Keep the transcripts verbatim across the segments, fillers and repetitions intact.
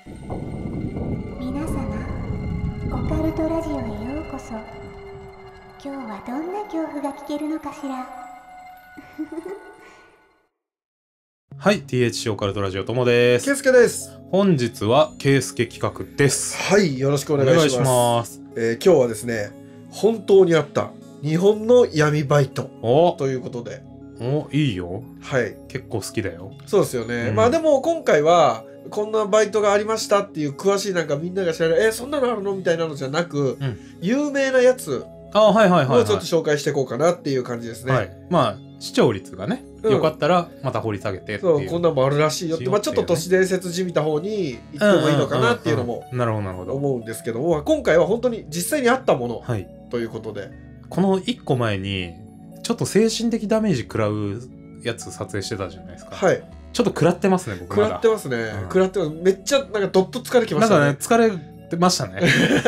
皆様、オカルトラジオへようこそ。今日はどんな恐怖が聞けるのかしら。 はい、ティーエイチシー オカルトラジオともです。 ケイスケです。 本日はケイスケ企画です。 はい、よろしくお願いします。 お願いします。 えー、今日はですね、本当にあった日本の闇バイトおということで。 お、いいよ。 はい。 結構好きだよ。 そうですよね。 うん、 まあでも今回はこんなバイトがありましたっていう詳しいなんかみんなが知らない、えー、そんなのあるのみたいなのじゃなく、うん、有名なやつをちょっと紹介していこうかなっていう感じですね。 はい。まあ視聴率がね、うん、よかったらまた掘り下げてっていう。 そう、こんなんもあるらしいよって、まあちょっと都市伝説じみた方に行ってもいいのかなっていうのも思うんですけども、今回は本当に実際にあったものということで、はい、 このいっこまえにちょっと精神的ダメージ食らうやつ撮影してたじゃないですか。 はい。 ちょっと食らってますね、僕まだ。 食らってますね。うん、食らってます。めっちゃなんかどっと疲れきましたね。 なんかね、疲れてましたね。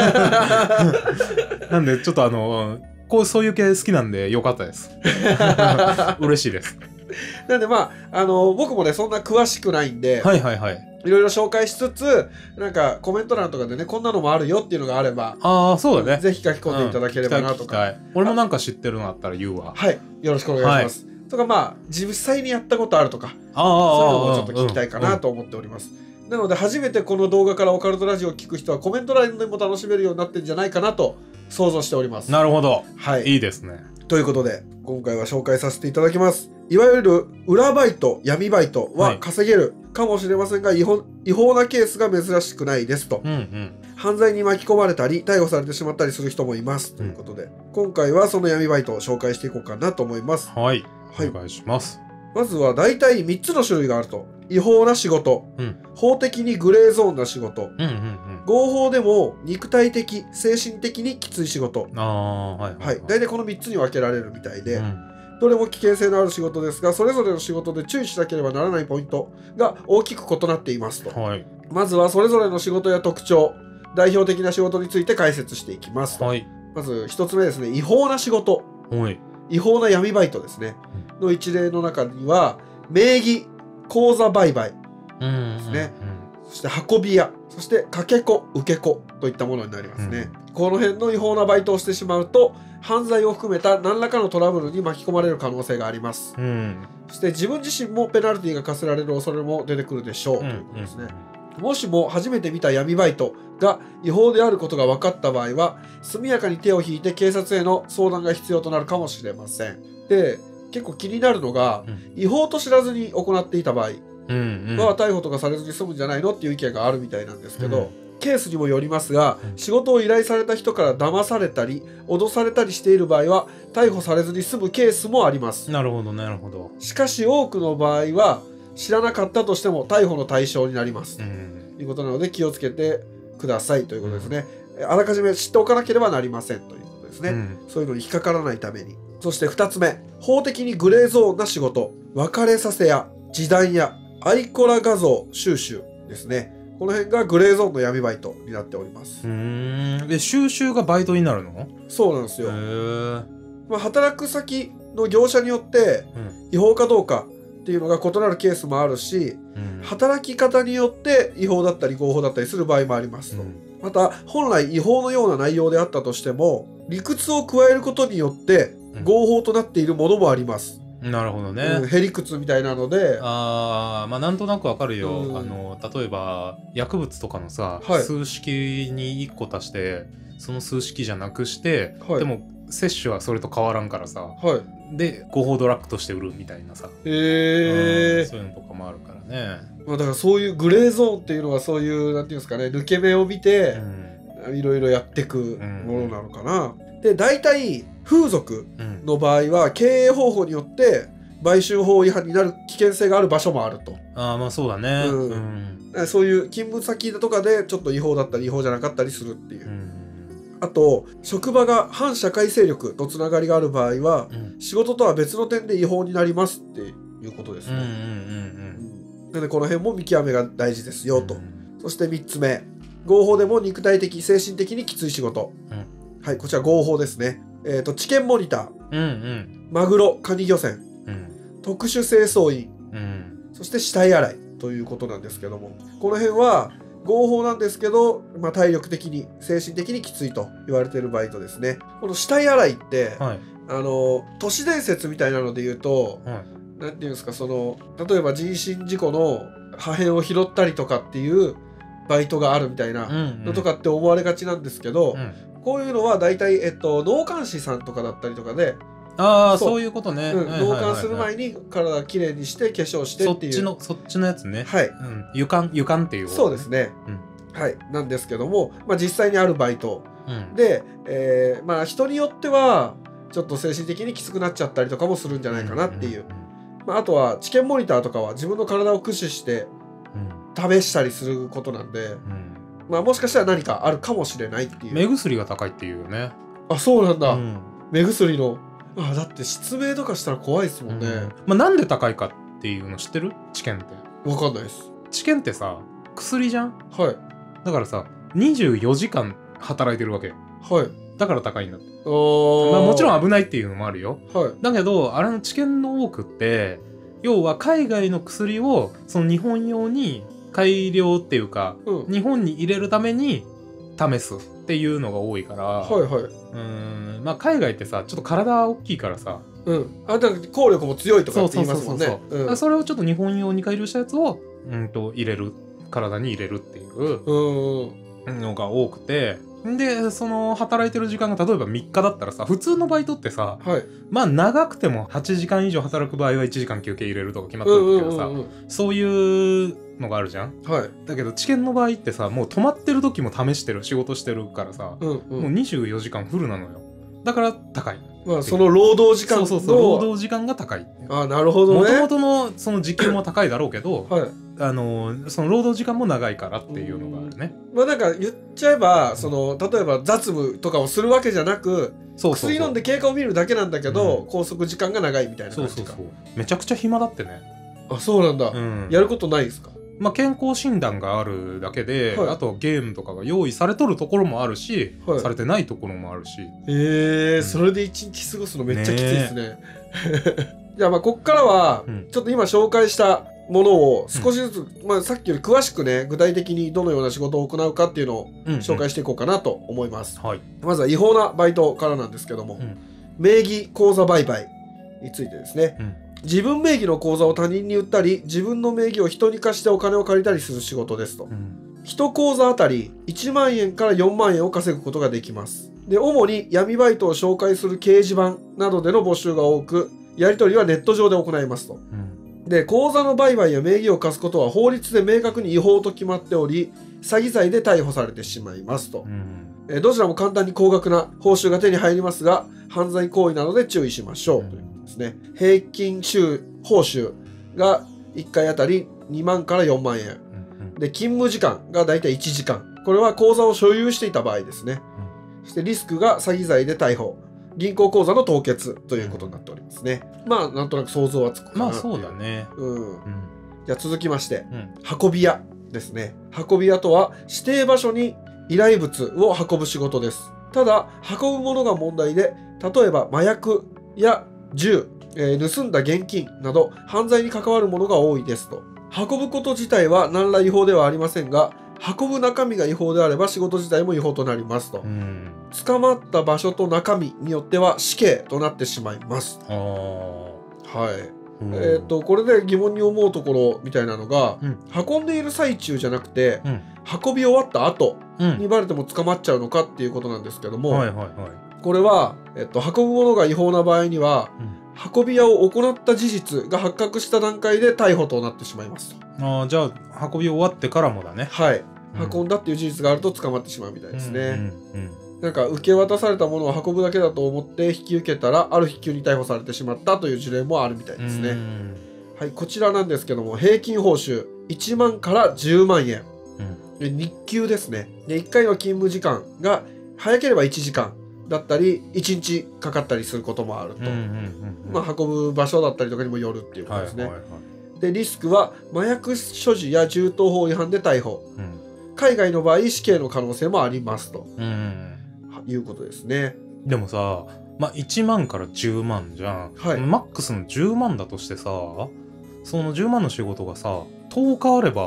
なんでちょっとあのこうそういう系好きなんでよかったです。嬉しいです。 なんでまああの僕もねそんな詳しくないんで、 はいはいはい。 いろいろ紹介しつつ、なんかコメント欄とかでねこんなのもあるよっていうのがあれば、 ああそうだね。 ぜひ書き込んでいただければなとか。 うん、俺もなんか知ってるのあったら言うわ。 はい、よろしくお願いします。はい、とかまあ実際にやったことあるとか、 あそういうのもちょっと聞きたいかなと思っております。うんうん、なので初めてこの動画からオカルトラジオを聞く人はコメント欄でも楽しめるようになってるんじゃないかなと想像しております。 なるほど。 はい。 いいですね。 ということで今回は紹介させていただきます。いわゆる裏バイト、闇バイトは稼げるかもしれませんが、はい、違法、違法なケースが珍しくないですと、うんうん、犯罪に巻き込まれたり逮捕されてしまったりする人もいますということで、うん、今回はその闇バイトを紹介していこうかなと思います。 はい、はい、お願いします。 まずは大体みっつの種類があると。違法な仕事、うん、法的にグレーゾーンな仕事、うんうんうん、合法でも肉体的精神的にきつい仕事、あ、はいはいはい、大体このみっつに分けられるみたいで、うん、どれも危険性のある仕事ですが、それぞれの仕事で注意しなければならないポイントが大きく異なっていますと、はい、まずはそれぞれの仕事や特徴、代表的な仕事について解説していきますと、はい、まずひとつめですね、違法な仕事、はい、違法な闇バイトですね、うん、の一例の中には名義口座売買ですね、うん、そして運び屋、そしてかけ子受け子といったものになりますね、うん、この辺の違法なバイトをしてしまうと犯罪を含めた何らかのトラブルに巻き込まれる可能性があります、うん、そして自分自身もペナルティが課せられる恐れも出てくるでしょう、うん、ということですね、うん、もしも初めて見た闇バイトが違法であることが分かった場合は速やかに手を引いて警察への相談が必要となるかもしれません。で結構気になるのが、うん、違法と知らずに行っていた場合は、うんうん、逮捕とかされずに済むんじゃないのっていう意見があるみたいなんですけど、うん、ケースにもよりますが、うん、仕事を依頼された人から騙されたり脅されたりしている場合は逮捕されずに済むケースもあります。 なるほどなるほど。 しかし多くの場合は知らなかったとしても逮捕の対象になります、うん、ということなので気をつけてくださいということですね、うん、あらかじめ知っておかなければなりませんということですね、うん、そういうのに引っかからないために。そしてふたつめ、法的にグレーゾーンな仕事、別れさせ屋、示談屋、アイコラ画像収集ですね。この辺がグレーゾーンの闇バイトになっております。 うーん、で収集がバイトになるの？ そうなんですよ。まあ、働く先の業者によって違法かどうかっていうのが異なるケースもあるし、うん、働き方によって違法だったり合法だったりする場合もありますと、うん、また本来違法のような内容であったとしても理屈を加えることによって合法となっているものもあります。 うん、なるほどね。 うん、へりくつみたいなので、 ああ、まあなんとなくわかるよ、うん、あの例えば薬物とかのさ、はい、数式にいっこ足してその数式じゃなくして、はい、でも摂取はそれと変わらんからさ、はい、で合法ドラッグとして売るみたいなさ、へえ、うん、そういうのとかもあるからね。 まあ、だからそういうグレーゾーンっていうのはそういうなんていうんですかね、抜け目を見て、うん、いろいろやっていくものなのかな、うん、で大体風俗の場合は経営方法によって売春法違反になる危険性がある場所もあると。 ああ、まあそうだね、うんうん、そういう勤務先とかでちょっと違法だったり違法じゃなかったりするっていう、うん、あと職場が反社会勢力とつながりがある場合は、うん、仕事とは別の点で違法になりますっていうことですね。なのでこの辺も見極めが大事ですよと、うん、そしてみっつめ、合法でも肉体的精神的にきつい仕事、うん、はい、こちら合法ですね。えーと、治験モニター、うんうん、マグロカニ漁船、うん、特殊清掃員、うん、そして死体洗いということなんですけども、この辺は合法なんですけど、まあ、体力的に精神的にきついと言われてるバイトですね。この死体洗いって、はい、あの都市伝説みたいなので言うと、はい、なんていうんですか、その例えば人身事故の破片を拾ったりとかっていうバイトがあるみたいなのとかって思われがちなんですけど、うんうん、こういうのは大体、えっと、納棺師さんとかだったりとかで、 ああ、そういうことね。 納棺する前に体きれいにして化粧してっていう、 そっちのそっちのやつね。 はい、うん、 湯管湯管っていう、ね、 そうですね、うん、はい、なんですけども、まあ、実際にあるバイト、うん、で、えー、まあ人によってはちょっと精神的にきつくなっちゃったりとかもするんじゃないかなっていう、まあ、あとは治験モニターとかは自分の体を駆使して試したりすることなんで、うん、まあ、もしかしたら何かあるかもしれないっていう。 目薬が高いっていうよね。 あ、そうなんだ、うん、目薬の、あ、だって失明とかしたら怖いですもんね、うん、 まあ、なんで高いかっていうの知ってる？治験って。 分かんないです。 治験ってさ、薬じゃん。 はい。 だからさ、にじゅうよじかん働いてるわけ。 はい。 だから高いんだって。 あ、まあ、もちろん危ないっていうのもあるよ。 はい。 だけど、あれの治験の多くって、要は海外の薬をその日本用に改良っていうか、うん、日本に入れるために試すっていうのが多いから。 はいはい。 うーん、まあ海外ってさ、ちょっと体大きいからさ、 うん、あ、だから効力も強いとかって言いますもんね。 そうそうそうそう、うん、それをちょっと日本用に改良したやつを、うんと入れる、体に入れるっていうのが多くて、でその働いてる時間が例えばみっかだったらさ、普通のバイトってさ、 はい、 まあ長くてもはちじかん以上働く場合はいちじかん休憩入れるとか決まってるけどさ、そういうのがあるじゃん、 はい、 だけど治験の場合ってさ、もう止まってる時も試してる、仕事してるからさ、 うんうん、 もうにじゅうよじかんフルなのよ。だから高い。 まあ、その労働時間の、 そうそうそう、労働時間が高い。 あ、なるほどね。 もともとのその時給も高いだろうけど、 はい、 あのその労働時間も長いからっていうのがあるね。 まあなんか言っちゃえば、その例えば雑務とかをするわけじゃなく、そうそうそう、薬飲んで経過を見るだけなんだけど、うん、拘束時間が長いみたいな感じか。 そうそうそう、めちゃくちゃ暇だってね。 あ、そうなんだ、うん、やることないですか？ まあ、健康診断があるだけで、はい、あとゲームとかが用意されとるところもあるし、はい、されてないところもあるし。 えー、うん、それで一日過ごすのめっちゃきついですね。ねじゃあまあこっからは、うん、ちょっと今紹介したものを少しずつ、うん、まあ、さっきより詳しくね、具体的にどのような仕事を行うかっていうのを紹介していこうかなと思います。 うんうん、はい、 まずは違法なバイトからなんですけども、うん、名義口座売買についてですね、うん、自分名義の口座を他人に売ったり、自分の名義を人に貸してお金を借りたりする仕事ですと。うん、いち口座あたりいちまんえんからよんまんえんを稼ぐことができます。で、主に闇バイトを紹介する掲示板などでの募集が多く、やり取りはネット上で行いますと。うん、で、口座の売買や名義を貸すことは法律で明確に違法と決まっており、詐欺罪で逮捕されてしまいますと。うん、えどちらも簡単に高額な報酬が手に入りますが、犯罪行為なので注意しましょう、うん、ということですね。平均週報酬がいっかいあたりにまんからよんまんえん、うん、で勤務時間がだいたいいちじかん、これは口座を所有していた場合ですね。うん、そしてリスクが詐欺罪で逮捕、銀行口座の凍結ということになっておりますね。うん、まあなんとなく想像はつくかな。 まあそうだね。 うん。うん、じゃあ続きまして、うん、運び屋ですね。運び屋とは指定場所に依頼物を運ぶ仕事です。ただ運ぶものが問題で、例えば麻薬や銃、えー、盗んだ現金など犯罪に関わるものが多いですと。運ぶこと自体は何ら違法ではありませんが、運ぶ中身が違法であれば仕事自体も違法となりますと。うん、捕まった場所と中身によっては死刑となってしまいます。あ、はい。うん、えっとこれで疑問に思うところみたいなのが、うん、運んでいる最中じゃなくて、うん、運び終わった後にバレても捕まっちゃうのかっていうことなんですけども、はいはいはい、これは、えっと、運ぶものが違法な場合には、うん、運び屋を行った事実が発覚した段階で逮捕となってしまいますと。あ、 じゃあ運び終わってからもだね。 はい、うん、運んだっていう事実があると捕まってしまうみたいですね。うんうんうん、なんか受け渡されたものを運ぶだけだと思って引き受けたら、ある日急に逮捕されてしまったという事例もあるみたいですね。はい、こちらなんですけども、平均報酬いちまんからじゅうまんえん、うん、日給ですね。でいっかいの勤務時間が早ければいちじかんだったりいちにちかかったりすることもあると。まあ運ぶ場所だったりとかにもよるっていうことですね。はいはいはい、でリスクは麻薬所持や銃刀法違反で逮捕、うん、海外の場合死刑の可能性もありますと、うん、いうことですね。 でもさ、まあ、いちまんからじゅうまんじゃん、はい、マックスのじゅうまんだとしてさ、そのじゅうまんの仕事がさとおかあれば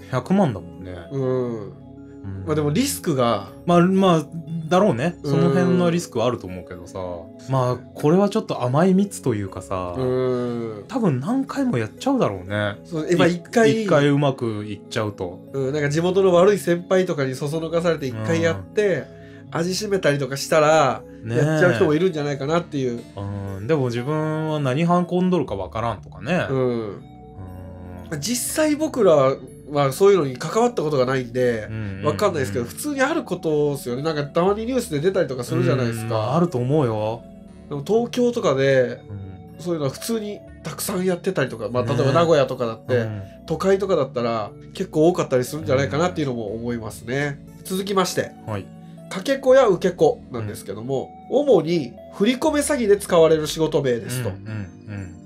ひゃくまんだもんね。 うん、うん、まあでもリスクがまあまあだろうね、その辺のリスクはあると思うけどさ、まあこれはちょっと甘い蜜というかさ、うん多分何回もやっちゃうだろうね。 そう今一回一回うまくいっちゃうと、 うん、なんか地元の悪い先輩とかにそそのかされて一回やって、うん、味しめたりとかしたらやっちゃう人もいるんじゃないかなっていう、 うん、でも自分は何はんこんどるかわからんとかね、うん、 うん、実際僕らまあそういうのに関わったことがないんでわかんないですけど、普通にあることですよね。なんかたまにニュースで出たりとかするじゃないですか。 まあ、あると思うよ。 でも東京とかで、うん、そういうのは普通にたくさんやってたりとか、まあ、例えば名古屋とかだって、ねうん、都会とかだったら結構多かったりするんじゃないかなっていうのも思いますね。うん、続きまして、はい、かけ子や受け子なんですけども、うん、主に振り込め詐欺で使われる仕事名ですと。うんうんうん、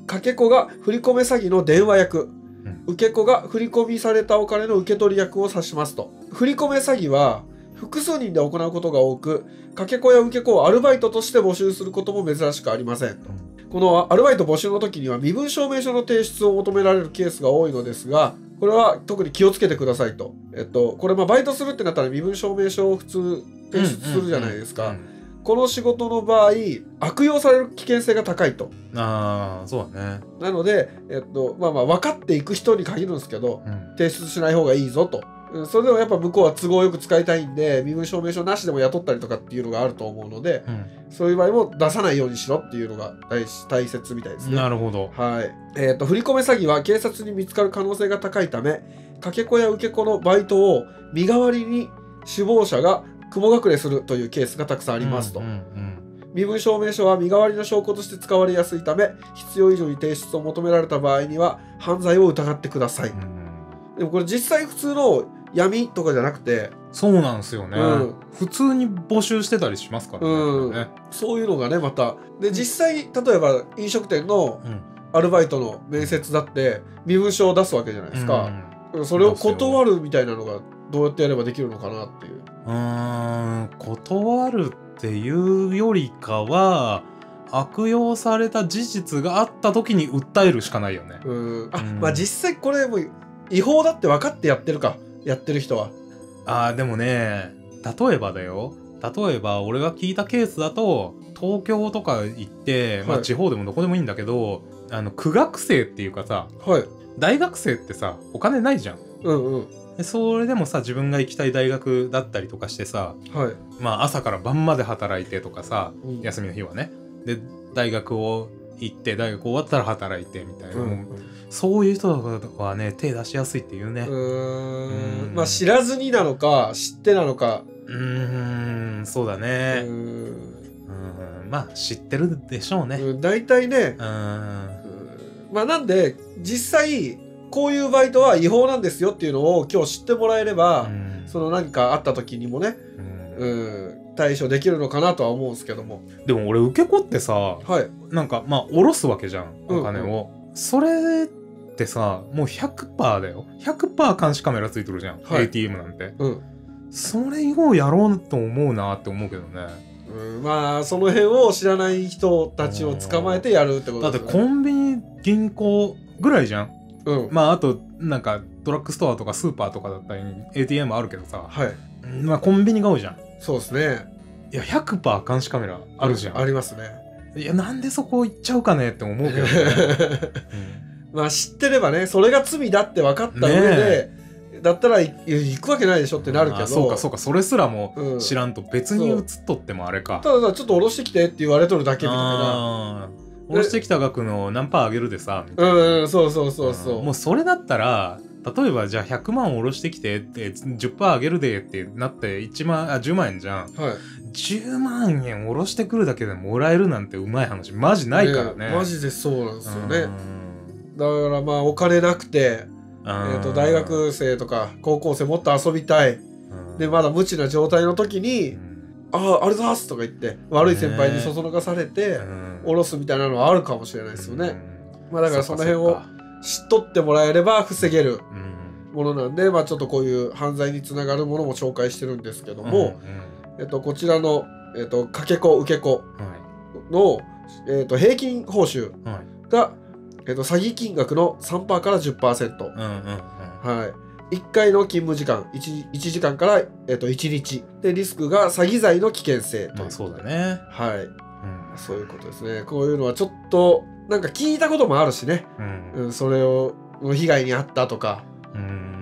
かけ子が振り込め詐欺の電話役、受け子が振り込みされたお金の受け取り役を指しますと。振り込め詐欺は複数人で行うことが多く、かけ子や受け子をアルバイトとして募集することも珍しくありませんと。このアルバイト募集の時には身分証明書の提出を求められるケースが多いのですが、これは特に気をつけてくださいと。えっとこれまあバイトするってなったら身分証明書を普通提出するじゃないですか。この仕事の場合悪用される危険性が高いと。 ああそうだね。 なので、えっとまあまあ分かっていく人に限るんですけど、うん、提出しない方がいいぞと。それでもやっぱ向こうは都合よく使いたいんで身分証明書なしでも雇ったりとかっていうのがあると思うので、うん、そういう場合も出さないようにしろっていうのが 大, 大切みたいですね。 なるほど。 はい。えっと振り込め詐欺は警察に見つかる可能性が高いため、かけ子や受け子のバイトを身代わりに首謀者が雲隠れするというケースがたくさんありますと。うんうんうん、身分証明書は身代わりの証拠として使われやすいため、必要以上に提出を求められた場合には犯罪を疑ってください。うん、でもこれ実際普通の闇とかじゃなくて、 そうなんですよね、うん、普通に募集してたりしますからね、うん、 そういうのがねまたで実際例えば飲食店のアルバイトの面接だって身分証を出すわけじゃないですか、うん、それを断るみたいなのがどうやってやればできるのかなっていう。 うーん断るっていうよりかは悪用された事実があった時に訴えるしかないよね。 うんあ、うん、まあ実際これも違法だって分かってやってるかやってる人は。 あーでもね例えばだよ例えば俺が聞いたケースだと東京とか行って、はい、まあ地方でもどこでもいいんだけどあの苦学生っていうかさ、はい、大学生ってさお金ないじゃん。うんうんでそれでもさ自分が行きたい大学だったりとかしてさ、はい、まあ朝から晩まで働いてとかさ、うん、休みの日はねで大学を行って大学終わったら働いてみたいな、うんうん、そういう人はね手出しやすいっていうね。うーんまあ知らずになのか知ってなのか。 うーんそうだね。うーんまあ知ってるでしょうね。 うん大体ね。うんまあなんで実際こういうバイトは違法なんですよっていうのを今日知ってもらえれば、うん、その何かあった時にもね、うんうん、対処できるのかなとは思うんですけども。 でも俺受け子ってさ、はい、なんかまあ下ろすわけじゃんお金を、うんうん、それってさもう ひゃくパーセント だよ ひゃくパーセント 監視カメラついてるじゃん、はい、エーティーエム なんて、うん、それをやろうと思うなって思うけどね。 うん、まあその辺を知らない人たちを捕まえてやるってことですよね。 だってコンビニ銀行ぐらいじゃん。うん、まああとなんかドラッグストアとかスーパーとかだったり エーティーエム あるけどさ、はい、まあコンビニが多いじゃん。 そうですね。 いや ひゃくパーセント 監視カメラあるじゃん、 うん、ありますね。いやなんでそこ行っちゃうかねって思うけどね、 うん、まあ知ってればねそれが罪だって分かった上で、ね、だったら行くわけないでしょってなるけど、 そうかそうかそれすらも知らんと別に移っとってもあれか、 うん、ただちょっと下ろしてきてって言われとるだけみたいな。 下ろしてきた額の何パーあげるでさみたいな、うん、うん、そうそうそうそう、 うん、もうそれだったら例えばじゃあひゃくまん下ろしてきてって じゅっパーセント あげるでってなっていちまんあじゅうまんえんじゃん、はい、じゅうまんえん下ろしてくるだけでもらえるなんてうまい話マジないからね。 ねマジでそうなんですよね。だからまあお金なくて、えー、と大学生とか高校生もっと遊びたいでまだ無知な状態の時にああ、あれだすとか言って悪い先輩にそそのかされて下ろすみたいなのはあるかもしれないですよね。まあだからその辺を知っとってもらえれば防げるものなんで、まあちょっとこういう犯罪につながるものも紹介してるんですけども、えっとこちらのえっとかけ子受け子のえっと平均報酬がえっと詐欺金額の さんパーセント から じゅっパーセント。はい。 いっかいの勤務時間 1, いちじかんから、えっと、いちにちで、リスクが詐欺罪の危険性という。 まあそうだね。 はい、うん、そういうことですね。こういうのはちょっとなんか聞いたこともあるしね、うんうん、それを被害に遭ったとか、うん、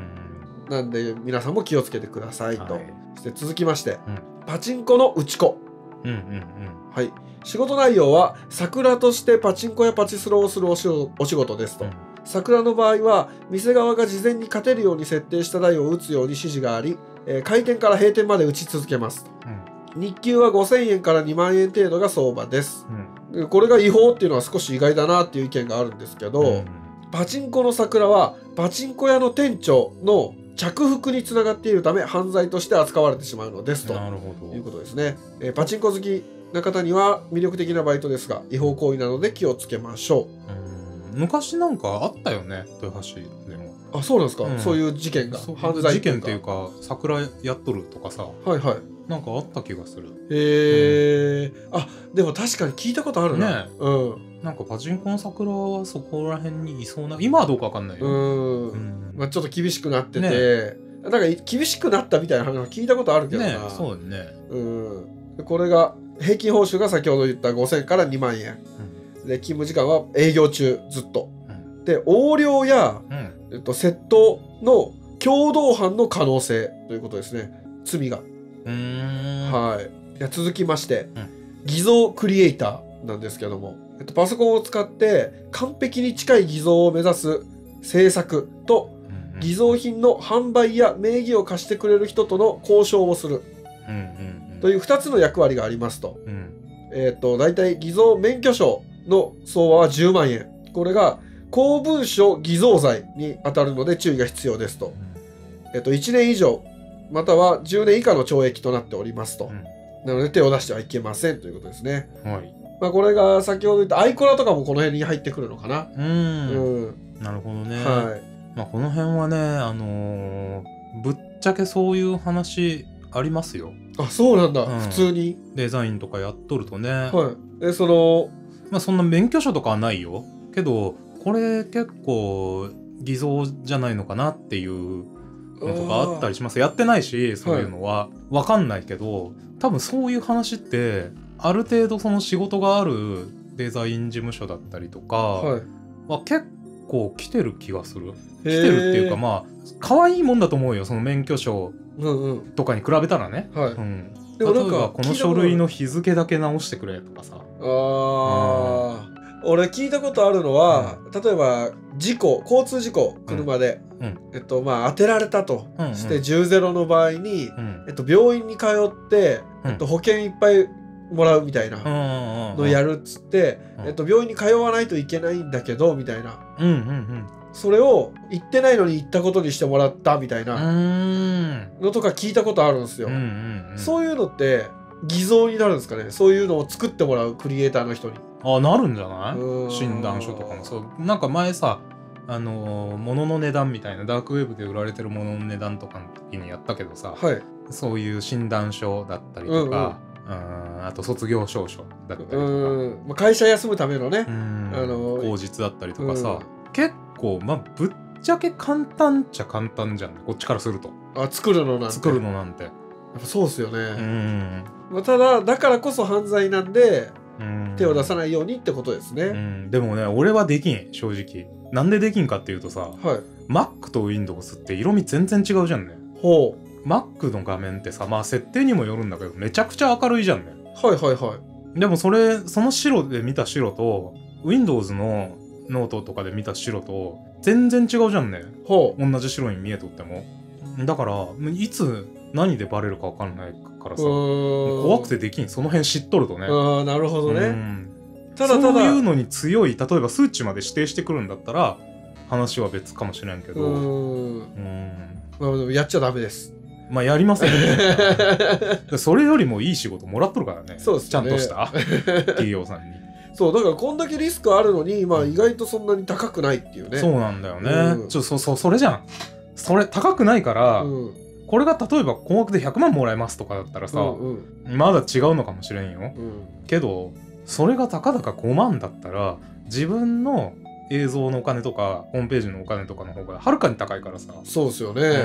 なんで皆さんも気をつけてくださいと、はい、そして続きまして、うん、パチンコの打ち子、うんうんうん、はい、仕事内容は桜としてパチンコやパチスロをするお仕事ですと、うん、桜の場合は店側が事前に勝てるように設定した台を打つように指示があり、えー、開店から閉店まで打ち続けますと、うん、日給はごせんえんからにまんえん程度が相場です、うん、これが違法っていうのは少し意外だなっていう意見があるんですけど、うん、パチンコの桜はパチンコ屋の店長の着服につながっているため犯罪として扱われてしまうのですということですね。えー、パチンコ好きな方には魅力的なバイトですが違法行為なので気をつけましょう。 うん、昔なんかあったよね、豊橋でも。 あ、そうなんですか、うん、そういう事件が犯罪事件っていうか桜やっとるとかさ、 はいはい、 なんかあった気がする。 へえ、うん、あ、でも確かに聞いたことあるな。ね、 うん、なんかパチンコの桜はそこら辺にいそうな、今はどうかわかんないよ。うん、 うん、まあ、ちょっと厳しくなってて、ね、なんか厳しくなったみたいな話聞いたことあるけどな。 ね、そうだね。 うん、これが平均報酬が先ほど言ったごせんからにまんえん、うん、で勤務時間は営業中ずっと、うん、で横領や、うん、えっと、窃盗の共同犯の可能性ということですね、罪が。うーん、はい、で続きまして、うん、偽造クリエイターなんですけども、えっと、パソコンを使って完璧に近い偽造を目指す制作と、うんうん、偽造品の販売や名義を貸してくれる人との交渉をする、うんうんうん、というふたつの役割がありますと、うん、えっとだいたい偽造免許証の相場はじゅうまんえん、これが公文書偽造罪に当たるので注意が必要ですと、うん、えっといちねん以上またはじゅうねん以下の懲役となっておりますと、うん、なので手を出してはいけませんということですね。はい、まあ、これが先ほど言ったアイコラとかもこの辺に入ってくるのかな。うん、 うん、なるほどね。はい、まあ、この辺はね、あのー、ぶっちゃけそういう話ありますよ。 あ、そうなんだ、うん、普通にデザインとかやっとるとね。 はい、えそのまあそんな免許証とかはないよけど、これ結構偽造じゃないのかなっていうのとかあったりします。やってないしそういうのは分かんないけど、はい、多分そういう話ってある程度その仕事があるデザイン事務所だったりとかは結構来てる気がする。来てるっていうか、まあ可愛いもんだと思うよ、その免許証とかに比べたらね。はい、うん、でもなんか例えばこの書類の日付だけ直してくれとかさ。ああ、うん、俺聞いたことあるのは、うん、例えば事故、交通事故、車で、うん、えっとまあ当てられたとして、うんうん、じゅうゼロの場合に、うん、えっと病院に通って、うん、えっと保険いっぱいもらうみたいなのやるっつって、うん、えっと病院に通わないといけないんだけどみたいな、うんうんうん、それを行ってないのに行ったことにしてもらったみたいなのとか聞いたことあるんですよ。うんうんうん、そういうのって偽造になるんですかね。そういうのを作ってもらうクリエイターの人に。 あ、なるんじゃない？診断書とかもそう。なんか前さ、あのー、物の値段みたいなダークウェブで売られてる物の値段とかの時にやったけどさ、はい、そういう診断書だったりとか、うんうん、あと卒業証書だったりとか、うん、 会社休むためのね、 あのー、口実だったりとかさ、うん、結構まあぶっちゃけ簡単っちゃ簡単じゃん、こっちからすると。 あ、作るのなんて。 作るのなんて。 やっぱそうっすよね。うん、まあ、ただだからこそ犯罪なんで、うん、手を出さないようにってことですね。うん、 でもね、俺はできん、正直。なんでできんかっていうとさ、はい、Mac と Windows って色味全然違うじゃんね。ほう。Mac の画面ってさ、まあ設定にもよるんだけどめちゃくちゃ明るいじゃんね。 はいはいはい。 でもそれその白で見た白と Windows のノートとかで見た白と全然違うじゃんね。ほう。同じ白に見えとっても。だからいつ何でバレるか分かんないからさ、怖くてできん。その辺知っとるとね。 ああ、なるほどね。うん、 ただただそういうのに強い、例えば数値まで指定してくるんだったら話は別かもしれんけど、うんうん、まあ、でもやっちゃダメです。 まあやりませんね。それよりもいい仕事もらっとるからね。 そうですね。 ちゃんとした企業さんに。 そうだからこんだけリスクあるのに、まあ意外とそんなに高くないっていうね。 そうなんだよね。うん、ちょそそそれじゃん。それ高くないから。うん、これが例えば高額でひゃくまんもらえますとかだったらさ、うんうん、まだ違うのかもしれんよ、うん、けどそれがたかだかごまんだったら自分の映像のお金とかホームページのお金とかの方がはるかに高いからさ。 そうですよね、 うん、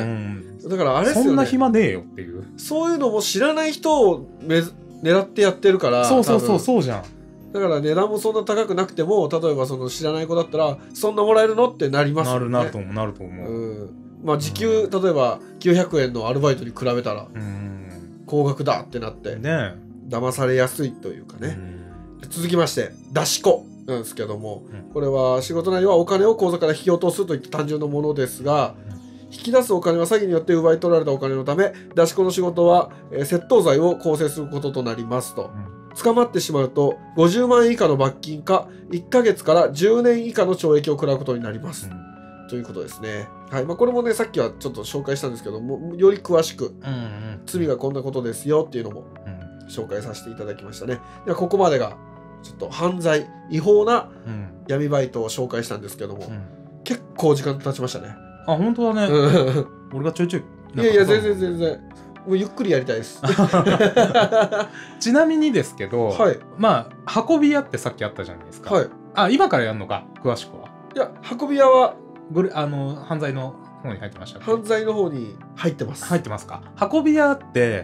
だからあれですよね、 そんな暇ねえよっていう、 そういうのも知らない人をめ狙ってやってるから。 そうそうそうそうじゃん。 だから値段もそんな高くなくても、例えばその知らない子だったらそんなもらえるのってなりますよね。 なるなると思うなると思う、 うん、まあ時給、うん、例えばきゅうひゃくえんのアルバイトに比べたら、うん、高額だってなってね、騙されやすいというかね、うん、続きまして出し子なんですけども、うん、これは仕事内容はお金を口座から引き落とすといった単純なものですが、うん、引き出すお金は詐欺によって奪い取られたお金のため、出し子の仕事は、えー、窃盗罪を構成することとなりますと、うん、捕まってしまうとごじゅうまんえん以下の罰金かいっかげつからじゅうねん以下の懲役を食らうことになります、うん、ということですね。はい、まあ、これもねさっきはちょっと紹介したんですけども、より詳しく、うんうん、罪がこんなことですよっていうのも紹介させていただきましたね。ではここまでがちょっと犯罪違法な闇バイトを紹介したんですけども、うん、結構時間経ちましたね。 あ、本当だね。俺がちょいちょいいやいや全然全然もうゆっくりやりたいですちなみにですけど、はい、まあ運び屋ってさっきあったじゃないですか、はい、あ、今からやるのか詳しくは。 いや、運び屋はあの犯罪の方に入ってましたっけ？ 犯罪の方に入ってます。 入ってますか。運び屋って、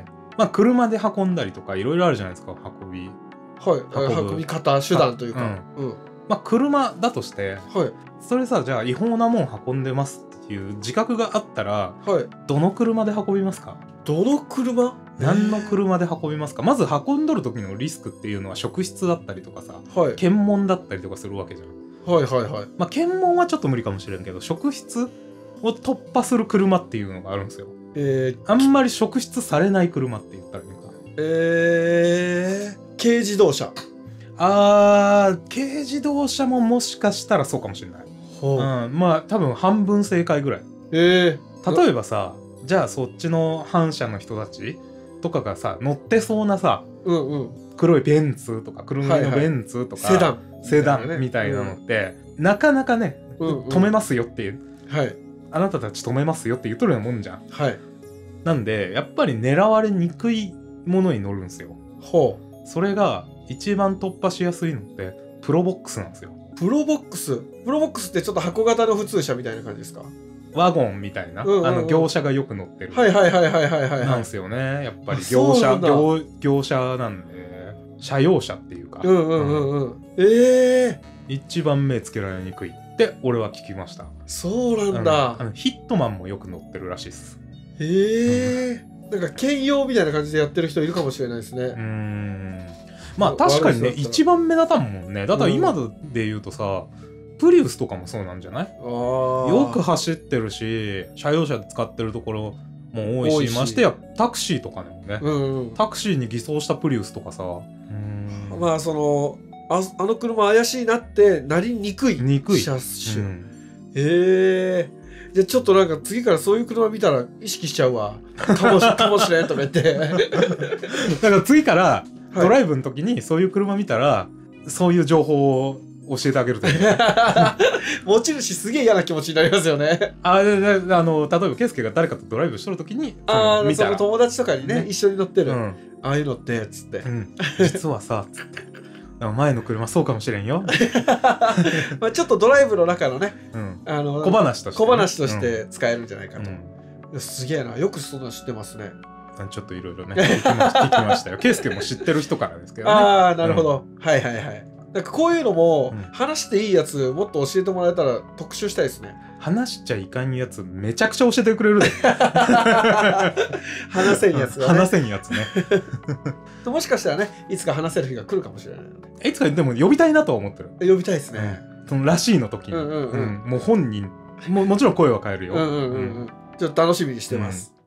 まあ、車で運んだりとかいろいろあるじゃないですか、運び、 はい、運び方手段というか、うんうん、 まあ車だとして、はい、それさ、じゃあ違法なもん運んでますっていう自覚があったら、はい、どの車で運びますか？ どの車？ 何の車で運びますか？まず運んどる時のリスクっていうのは職質だったりとかさ、はい、検問だったりとかするわけじゃん。 はいはいはい。 まあ検問はちょっと無理かもしれんけど、職質を突破する車っていうのがあるんですよ。えー、あんまり職質されない車って言ったらいいのか。 えー、軽自動車。 あー、軽自動車ももしかしたらそうかもしれない。ほう、うん、まあ多分半分正解ぐらい。えー、例えばさ、じゃあそっちの反社の人たちとかがさ乗ってそうなさ、うんうん、黒いベンツとか車のベンツとか、はいはい、セダンセダンみたいなのって、うん、なかなかね、うんうん、止めますよっていう、はい、あなたたち止めますよって言っとるようなもんじゃん、はい、なんでやっぱり狙われにくいものに乗るんですよ。ほう。それが一番突破しやすいのってプロボックスなんですよ。 プロボックスプロボックスってちょっと箱型の普通車みたいな感じですか？ ワゴンみたいな、うんうんうん、あの業者がよく乗ってる、 はいはいはいはいはいはいなんですよね。やっぱり業者 業, 業者なんで車用車っていうか、うんうんうんうん、えー、一番目つけられにくいって俺は聞きました。 そうなんだ。 あのヒットマンもよく乗ってるらしいです。 へえー、うん、なんか兼用みたいな感じでやってる人いるかもしれないですね。うーん、まあ確かにね一番目立たんもんね。だから今で言うとさ、うん、プリウスとかもそうなんじゃない？あ、よく走ってるし車用車で使ってるところも多いし、ましてやタクシーとかでもね、うんうん、タクシーに偽装したプリウスとかさ、うーん、まあその あ, あの車怪しいなってなりにくい車種、うん、えー、じゃあちょっとなんか次からそういう車見たら意識しちゃうわかも し, かもしれんとか言ってだから次からドライブの時にそういう車見たら、はい、そういう情報を教えてあげると持ち主すげえ嫌な気持ちになりますよね。 ああの例えばケイスケが誰かとドライブしとるときにあその友達とかに ね, ね一緒に乗ってる、うん、ああいうのってつって、うん、 実はさつって前の車そうかもしれんよまあちょっとドライブの中のね、 うん、あの小話として、 ね、小話として使えるんじゃないかと、うん、すげえな、よくそんなの知ってますね。 ちょっといろいろね聞きま聞きましたよ。ケイスケも知ってる人からですけどね。 ああなるほど、うん、はいはいはい。なんかこういうのも話していいやつもっと教えてもらえたら特集したいですね。 話しちゃいかんやつめちゃくちゃ教えてくれるで話せんやつがね、 話せんやつねもしかしたらねいつか話せる日が来るかもしれないので、 いつかでも呼びたいなとは思ってる。 呼びたいですね、 うん、そのらしいの時に、うんうんうん、もう本人 も, もちろん声は変えるよ。うんうんうん、うん、 ちょっと楽しみにしてます、うん。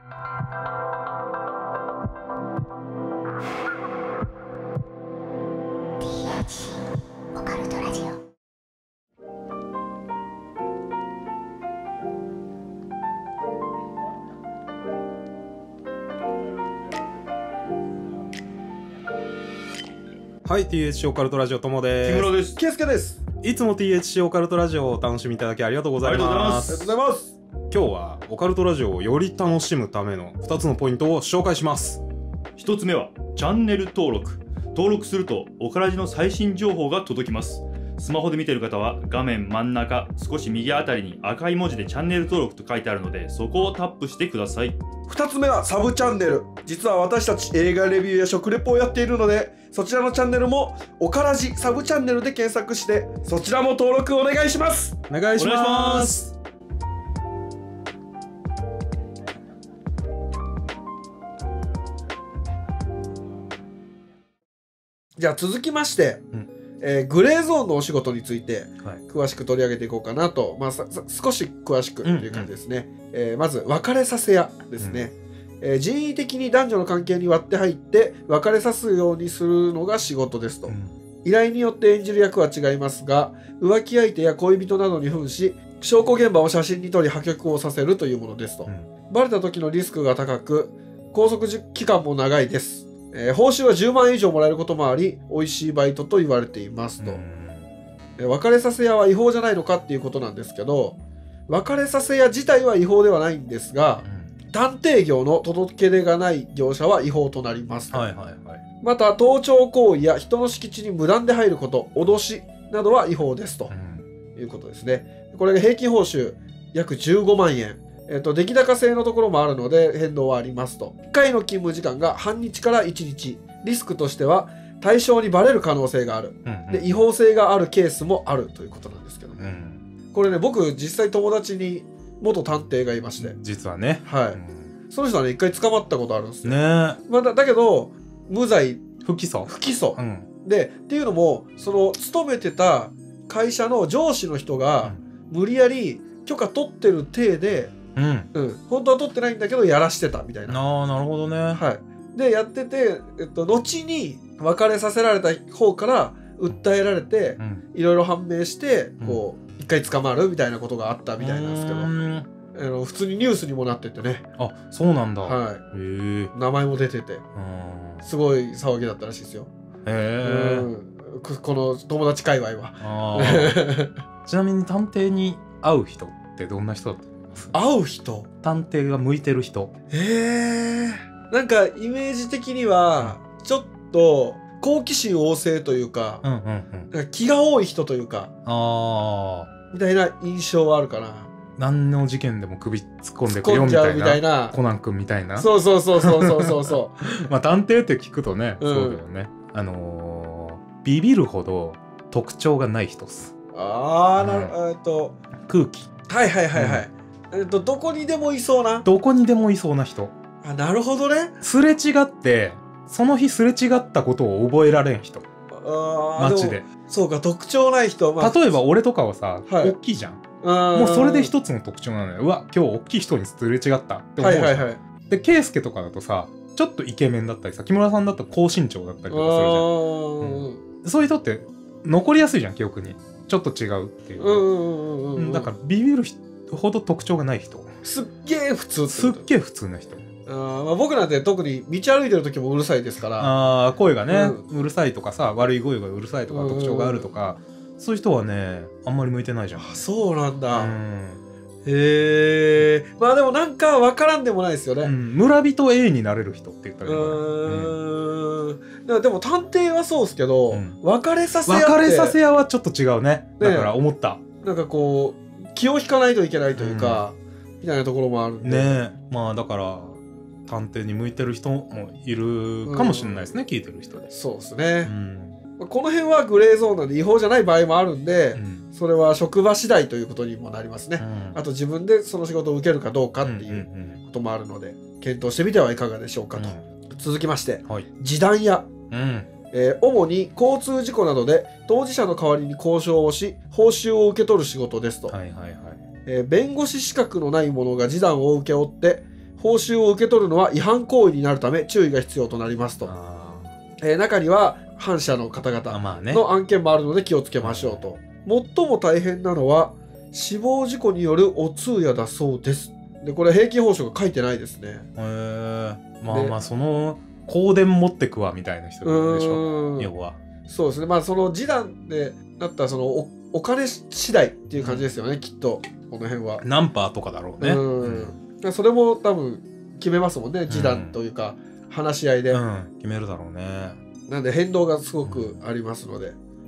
はい、ティーエイチシー オカルトラジオともです。 木村です。ケイスケです。 いつも ティーエイチシー オカルトラジオをお楽しみいただきありがとうございます。 ありがとうございます。 今日はオカルトラジオをより楽しむためのふたつのポイントを紹介します。 ひとつめはチャンネル登録。登録するとオカラジの最新情報が届きます。 スマホで見てる方は画面真ん中少し右あたりに赤い文字でチャンネル登録と書いてあるので、そこをタップしてください。 ふたつめはサブチャンネル。実は私たち映画レビューや食レポをやっているので、そちらのチャンネルもおからじサブチャンネルで検索してそちらも登録お願いします。 お願いします。 じゃあ続きまして、うんえー、グレーゾーンのお仕事について詳しく取り上げていこうかなと、まあ、ささ少し詳しくという感じですね。うんうんえー、まず別れさせ屋ですね。うんえー、人為的に男女の関係に割って入って別れさすようにするのが仕事ですと。うん、依頼によって演じる役は違いますが、浮気相手や恋人などに扮し証拠現場を写真に撮り破局をさせるというものですと。うん、バレた時のリスクが高く拘束期間も長いです。えー、報酬はじゅうまんえん以上もらえることもあり、美味しいバイトと言われていますと。えー、別れさせ屋は違法じゃないのかっていうことなんですけど、別れさせ屋自体は違法ではないんですが、うん、探偵業の届け出がない業者は違法となりますと。はいはいはい、また盗聴行為や人の敷地に無断で入ること、脅しなどは違法ですと、うん、いうことですね。これが平均報酬約じゅうごまんえん。えっと、出来高制のところもあるので変動はありますと。いっかいの勤務時間が半日からいちにち。リスクとしては対象にバレる可能性がある、うんうん、で違法性があるケースもあるということなんですけどね、うん、これね僕実際友達に元探偵がいまして、 実はね、 はい、うん、その人はね一回捕まったことあるんですよ、 ねまあ、だ, だけど無罪不起訴不起訴、うん、でっていうのもその勤めてた会社の上司の人が無理やり許可取ってる体でうんうん、本当は取ってないんだけどやらしてたみたいな。 ああなるほどね。 はい、でやってて、えっと、後に別れさせられた方から訴えられて、うん、いろいろ判明してこう、うん、一回捕まるみたいなことがあったみたいなんですけど、あの普通にニュースにもなっててね。 あそうなんだ。 はい、へえ名前も出ててすごい騒ぎだったらしいですよ。へえ、うん、この友達界隈は。あちなみに探偵に会う人ってどんな人だった？ 会う人探偵が向いてる人へえなんかイメージ的にはちょっと好奇心旺盛というか、うんうんうん、なんか気が多い人というかあみたいな印象はあるかな。 何の事件でも首突っ込んでくよみたい な, みたいなコナン君みたいな。 そうそうそうそうそうそうそうまあ探偵って聞くとね、うん、そうだよね。あのー、ビビるほど特徴がない人っす。 ああ、うん、なるえっと空気はいはいはいはい、うんえっと、どこにでもいそうなどこにでもいそうな人。 あなるほどね。 すれ違ってその日すれ違ったことを覚えられん人。あマジでそうか特徴ない人、 まあ、例えば俺とかはさ、はい、大きいじゃん。もうそれで一つの特徴なのよ。うわ今日大きい人にすれ違ったって思うじゃん、はいはいはい、で圭介とかだとさちょっとイケメンだったりさ木村さんだったら高身長だったりとかするじゃん、うん、そういう人って残りやすいじゃん記憶に。ちょっと違うっていう、うんうん、だからビビる人ほど特徴がない人。 すっげえ普通すっげえ普通な人。 あ、まあ、僕なんて特に道歩いてる時もうるさいですから。 あ声がね、うん、うるさいとかさ悪い声がうるさいとか特徴があるとか、うん、そういう人はねあんまり向いてないじゃん。あそうなんだ、うん、へえまあでもなんか分からんでもないですよね、うん、 村人 A になれる人って言ったらいいのかな。 うん、でも探偵はそうですけど、うん、別れさせ屋って別れさせ屋はちょっと違うね。だから思った、ね、 なんかこう気を引かないといけないというか、うん、みたいなところもあるんでね。まあだから探偵に向いてる人もいるかもしれないですね、うん、聞いてる人で。 そうですね、うん、この辺はグレーゾーンなんで違法じゃない場合もあるんで、うん、それは職場次第ということにもなりますね、うん、あと自分でその仕事を受けるかどうかっていうこともあるので検討してみてはいかがでしょうかと、うん、続きまして、はい、示談屋、うんえー、主に交通事故などで当事者の代わりに交渉をし報酬を受け取る仕事ですと、はいはいはいえー、弁護士資格のない者が示談を請け負って報酬を受け取るのは違反行為になるため注意が必要となりますと、えー、中には反社の方々の案件もあるので気をつけましょうと、まあね、最も大変なのは死亡事故によるお通夜だそうです。でこれ平均報酬が書いてないですね。へえまあまあその香典持ってくわみたいな人でしょ要は。 そうですねまあその示談でなったその お, お金次第っていう感じですよね、うん、きっとこの辺はナンパーとかだろうね。うんうん、それも多分決めますもんね示談というか、うん、話し合いで、うん、 決めるだろうね。 なんで変動がすごくありますので、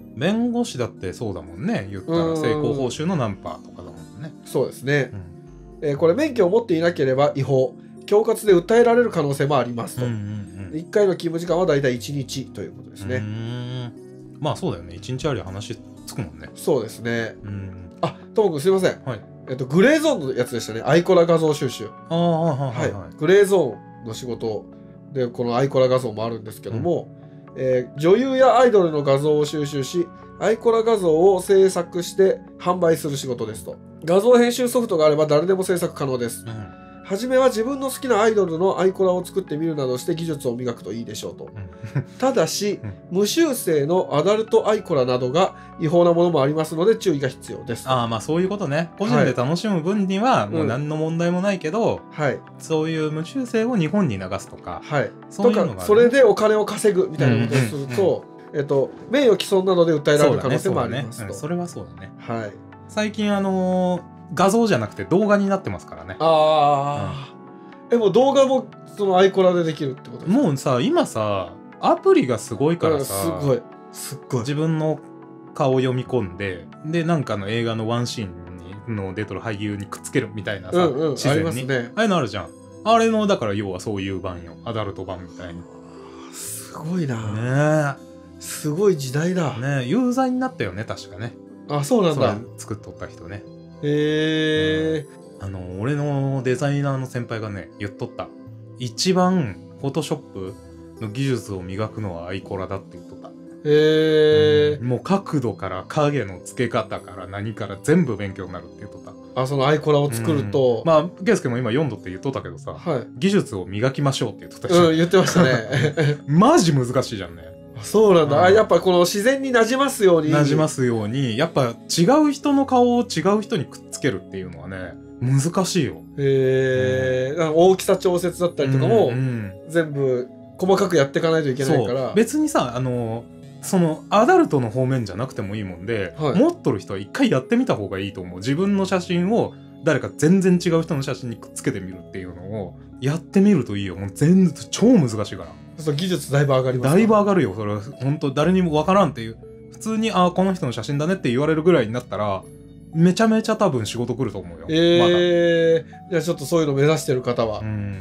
弁護士だってそうだもんね。言ったら成功報酬の何パーとかだもんね。 そうですね、うん、えー、これ免許を持っていなければ違法、恐喝で訴えられる可能性もありますと、うんうんうん、いっかいの勤務時間はだいたいいちにちということですね。うーん、まあそうだよね。いちにちありゃ話つくもんね。 そうですね。うん、あ、ともくんすいません、はい、えっと、グレーゾーンのやつでしたね。アイコラ画像収集。あ、はいはいはい、グレーゾーンの仕事でこのアイコラ画像もあるんですけども、うん、えー、女優やアイドルの画像を収集しアイコラ画像を制作して販売する仕事ですと。画像編集ソフトがあれば誰でも制作可能です。うん、はじめは自分の好きなアイドルのアイコラを作ってみるなどして技術を磨くといいでしょうと。うん、ただし、うん、無修正のアダルトアイコラなどが違法なものもありますので注意が必要です。 ああ、まあそういうことね。個人で楽しむ分にはもう何の問題もないけど、うん、はい、そういう無修正を日本に流すとか、はい、そういうのが、ね、 とかそれでお金を稼ぐみたいなことをすると、うんうんうん、えっと、名誉毀損などで訴えられる可能性もありますと。 それはそうだね。はい。最近あのー、画像じゃなくて動画になってますからね。 ああ、うん、え、もう動画もそのアイコラでできるってことですか？ もうさ、今さアプリがすごいからさ、 すごいすっごい自分の顔を読み込んで、でなんかの映画のワンシーンの出てる俳優にくっつけるみたいなさ、うんうん、自然にありますね。ああいうのあるじゃん。あれのだから要はそういう版よ、アダルト版みたいな。 すごいな。ねえ。すごい時代だね。有罪になったよね、確かね。 あ、そうなんだ。 作っとった人ね。 へえ、 うん、あの俺のデザイナーの先輩がね言っとった。一番フォトショップの技術を磨くのはアイコラだって言っとった。へえ、うん、もう角度から影の付け方から何から全部勉強になるって言っとった。 あ、そのアイコラを作ると、 うん、まあ圭介も今読んどって言っとったけどさ、はい、技術を磨きましょうって言っとったし、 うん、言ってましたね。 マジ難しいじゃんね。 そうなんだ、うん、あ、やっぱこの自然になじますようになじますようにやっぱ違う人の顔を違う人にくっつけるっていうのはね難しいよ。 へえ、うん、大きさ調節だったりとかも、うんうん、全部細かくやっていかないといけないから。 別にさ、あのそのアダルトの方面じゃなくてもいいもんで、はい、持っとる人は一回やってみた方がいいと思う。自分の写真を誰か全然違う人の写真にくっつけてみるっていうのをやってみるといいよ。もう全然超難しいから。 そう、技術だいぶ上がります。 だいぶ上がるよ。それは本当誰にもわからんっていう、普通にあこの人の写真だねって言われるぐらいになったらめちゃめちゃ多分仕事来ると思うよ。 えー、ま、じゃあちょっとそういうのを目指してる方は、うん、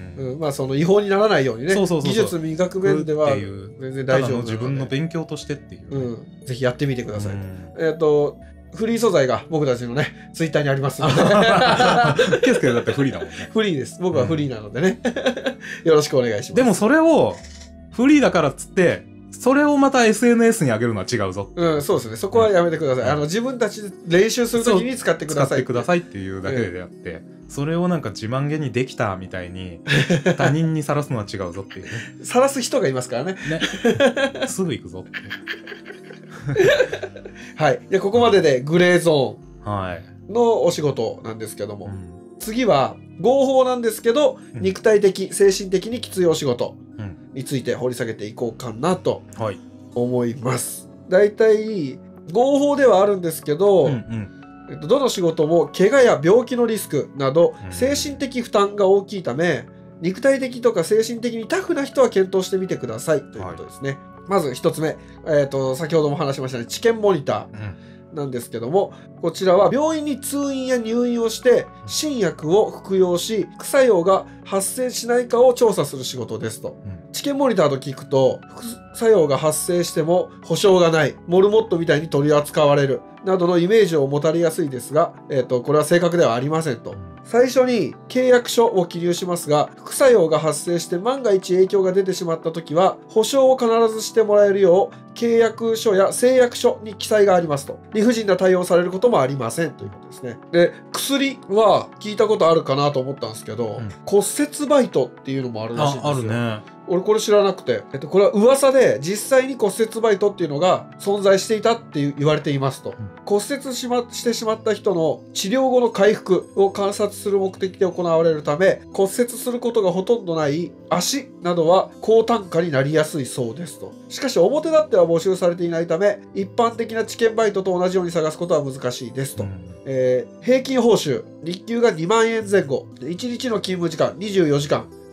うん、まあその違法にならないようにね。そうそうそうそう、技術磨く面では全然大丈夫なので、ただの自分の勉強としてっていう、ね、 うん、ぜひやってみてください。うん、えっ、ー、とフリー素材が僕たちのねツイッターにありますので。 ケースケだってフリーだもんね。 フリーです。僕はフリーなのでね、うん、よろしくお願いします。 でもそれをフリーだからっつってそれをまた エスエヌエス に上げるのは違うぞ。 うん、そうですね。そこはやめてください。うん、あの自分たちで練習するときに使ってください。 使ってくださいっていうだけであって、うん、それをなんか自慢げにできたみたいに他人にさらすのは違うぞっていうね。 さらす人がいますからね。 ね。すぐ行くぞって。 はい。でここまででグレーゾーンのお仕事なんですけども、はい、うん、次は合法なんですけど、うん、肉体的精神的にきついお仕事について掘り下げていこうかなと思います。だいたい合法ではあるんですけど、うんうん、えっと、どの仕事も怪我や病気のリスクなど精神的負担が大きいため、肉体的とか精神的にタフな人は検討してみてくださいということですね。はい、まずひとつめ、えーと、先ほども話しましたね、治験モニター。うん、なんですけども、こちらは病院に通院や入院をして新薬を服用し副作用が発生しないかを調査する仕事ですと。うん、治験モニターと聞くと副作用が発生しても保証がない、モルモットみたいに取り扱われるなどのイメージを持たれやすいですが、えーと、これは正確ではありませんと。最初に契約書を記入しますが、副作用が発生して万が一影響が出てしまったときは保証を必ずしてもらえるよう契約書や誓約書に記載がありますと。理不尽な対応されることもありませんということですね。で、薬は聞いたことあるかなと思ったんですけど、うん、骨折バイトっていうのもあるらしいんですよ。あ、あるね。俺これ知らなくて、えっと、これは噂で実際に骨折バイトっていうのが存在していたって言われていますと。うん、骨折し、ま、してしまった人の治療後の回復を観察する目的で行われるため、骨折することがほとんどない足などは高単価になりやすいそうですと。しかし表立っては募集されていないため、一般的な治験バイトと同じように探すことは難しいですと。うん、えー、平均報酬日給がにまんえんぜん後、いちにちの勤務時間にじゅうよじかん、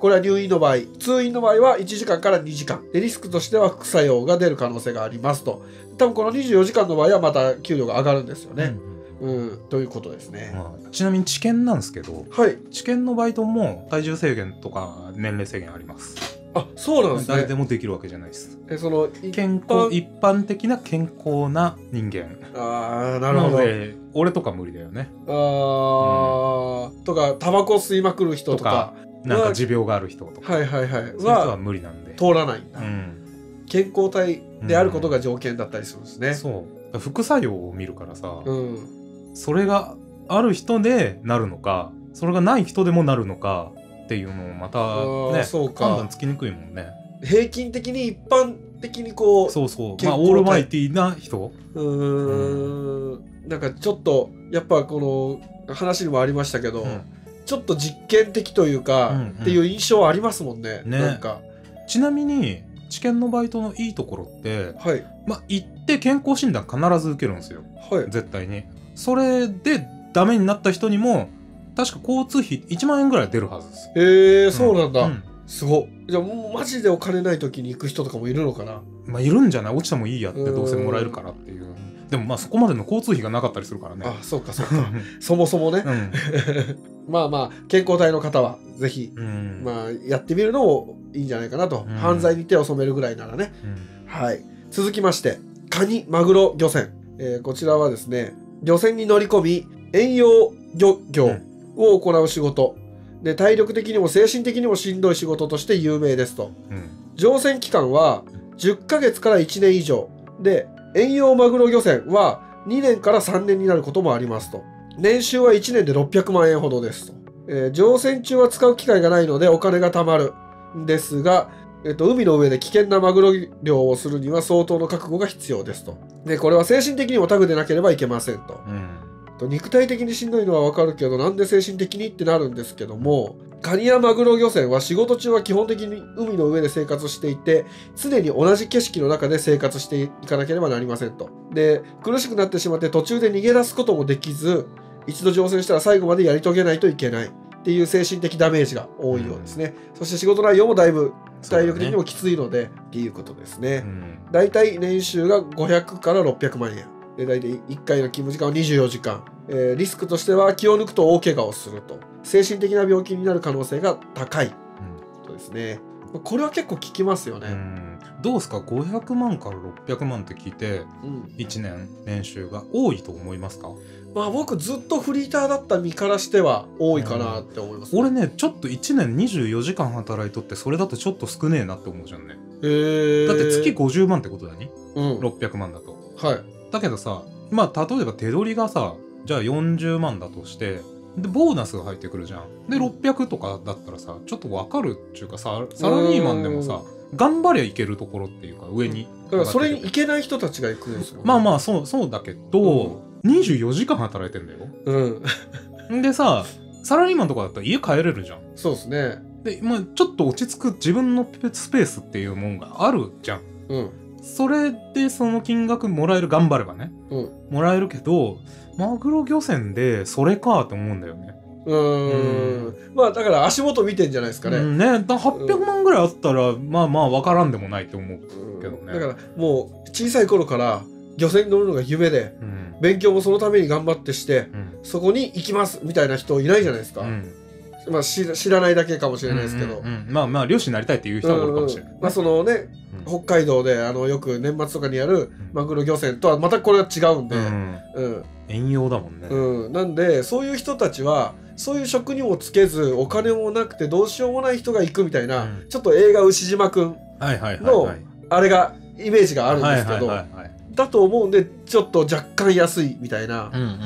これは入院の場合。通院の場合はいちじかんからにじかんで、リスクとしては副作用が出る可能性がありますと。多分このにじゅうよじかんの場合はまた給料が上がるんですよね。うん、うん、ということですね。 うん、ちなみに治験なんですけど、 はい、 治験のバイトも体重制限とか年齢制限あります。 あ、そうなんですね。 誰でもできるわけじゃないです。 え、その健康一般的な健康な人間。 ああ、なるほど。 俺とか無理だよね。 ああ、うん、とかタバコ吸いまくる人とか、 なんか持病がある人とか、 はいはいはい、 そういう人は無理なんで通らないんだ。 うん、 健康体であることが条件だったりするんですね。うん、 そう副作用を見るからさ、 うん、 それがある人でなるのか、それがない人でもなるのかっていうのをまたね、そうか、判断つきにくいもんね。 平均的に一般的にこう、 そうそう、まあオールマイティーな人、 うーん、なんかちょっとやっぱこの話にもありましたけど、うん、ちょっと実験的というか、うんうん、っていう印象ありますもんね。ね、なんかちなみに治験のバイトのいいところって、 はい、 まあ行って健康診断必ず受けるんですよ、 はい、 絶対に。それでダメになった人にも確か交通費いちまんえんぐらい出るはずです。 へえ、そうなんだ、うん、すごい。じゃあもうマジでお金ない時に行く人とかもいるのかな。 まあいるんじゃない、落ちてもいいやってどうせもらえるからっていう。でもまあそこまでの交通費がなかったりするからね。 あ、そうかそうかそもそもね、うん、まあまあ健康体の方はぜひ、うん、まあやってみるのもいいんじゃないかなと、うん、犯罪に手を染めるぐらいならね、うん、はい。続きましてカニマグロ漁船、えー、こちらはですね、漁船に乗り込み遠洋漁業を行う仕事、うん、で体力的にも精神的にもしんどい仕事として有名ですと、うん、乗船期間はじゅっかげつからいちねん以上で、遠洋マグロ漁船はにねんからさんねんになることもありますと。年収はいちねんでろっぴゃくまんえんほどですと。えー、乗船中は使う機会がないのでお金が貯まるんですが、えっと、海の上で危険なマグロ漁をするには相当の覚悟が必要ですと。で、これは精神的にもタフでなければいけませんと。うん、肉体的にしんどいのはわかるけど、なんで精神的にってなるんですけども、カニやマグロ漁船は仕事中は基本的に海の上で生活していて、常に同じ景色の中で生活していかなければなりませんと。で、苦しくなってしまって途中で逃げ出すこともできず、一度乗船したら最後までやり遂げないといけないっていう精神的ダメージが多いようですね。うん、そして仕事内容もだいぶ体力的にもきついので、ね、っていうことですね。うん、だいたい年収がごひゃくからろっぴゃくまんえん。で、だいたいいっかいの勤務時間はにじゅうよじかん。えー、リスクとしては気を抜くと大怪我をすると。精神的な病気になる可能性が高い。とですね。これは結構効きますよね。うん、 どうですか、ごひゃくまんからろっぴゃくまんって聞いて、うん、いちねん年収が多いと思いますか？ まあ僕ずっとフリーターだった身からしては多いかなって思います、 ね。うん、俺ね、ちょっといちねんにじゅうよじかん働いとってそれだとちょっと少ねえなって思うじゃんね。 へー。 だって月ごじゅうまんってことだね。うん、ろっぴゃくまんだと。 はい。 だけどさ、まあ例えば手取りがさ、じゃあよんじゅうまんだとして、でボーナスが入ってくるじゃん。でろっぴゃくとかだったらさ、ちょっとわかるっていうかさ、サラリーマンでもさ、頑張りゃいけるところっていうか上に。 だからそれに行けない人たちが行くんですよ、ね。 まあまあそうそうだけど、うん、にじゅうよじかん働いてんだよ。うん。でさ、サラリーマンとかだったら家帰れるじゃん。 そうですね。 で、まあちょっと落ち着く自分のスペースっていうもんがあるじゃん。うん。それでその金額もらえる、頑張ればね。うん。もらえるけど、マグロ漁船でそれかと思うんだよね。 うーん。まあだから足元見てんじゃないですかね。 うんね。だはっぴゃくまんぐらいあったら、うん、まあまあ分からんでもないと思うけどね。 だからもう小さい頃から漁船に乗るのが夢で、うん、勉強もそのために頑張ってして、うん、そこに行きますみたいな人いないじゃないですか。うん、まあ知ら、知らないだけかもしれないですけど、 うんうんうん、まあまあ漁師になりたいっていう人はおるかもしれない、ね。 うんうん、まあそのね、うん、北海道であのよく年末とかにやるマグロ漁船とはまたこれは違うんで、うんうん、遠洋だもんね。 うん、なんでそういう人たちはそういう職にもつけずお金もなくてどうしようもない人が行くみたいな、うん、ちょっと映画牛島くんのあれがイメージがあるんですけど、だと思うんでちょっと若干安いみたいな、うんうんうん、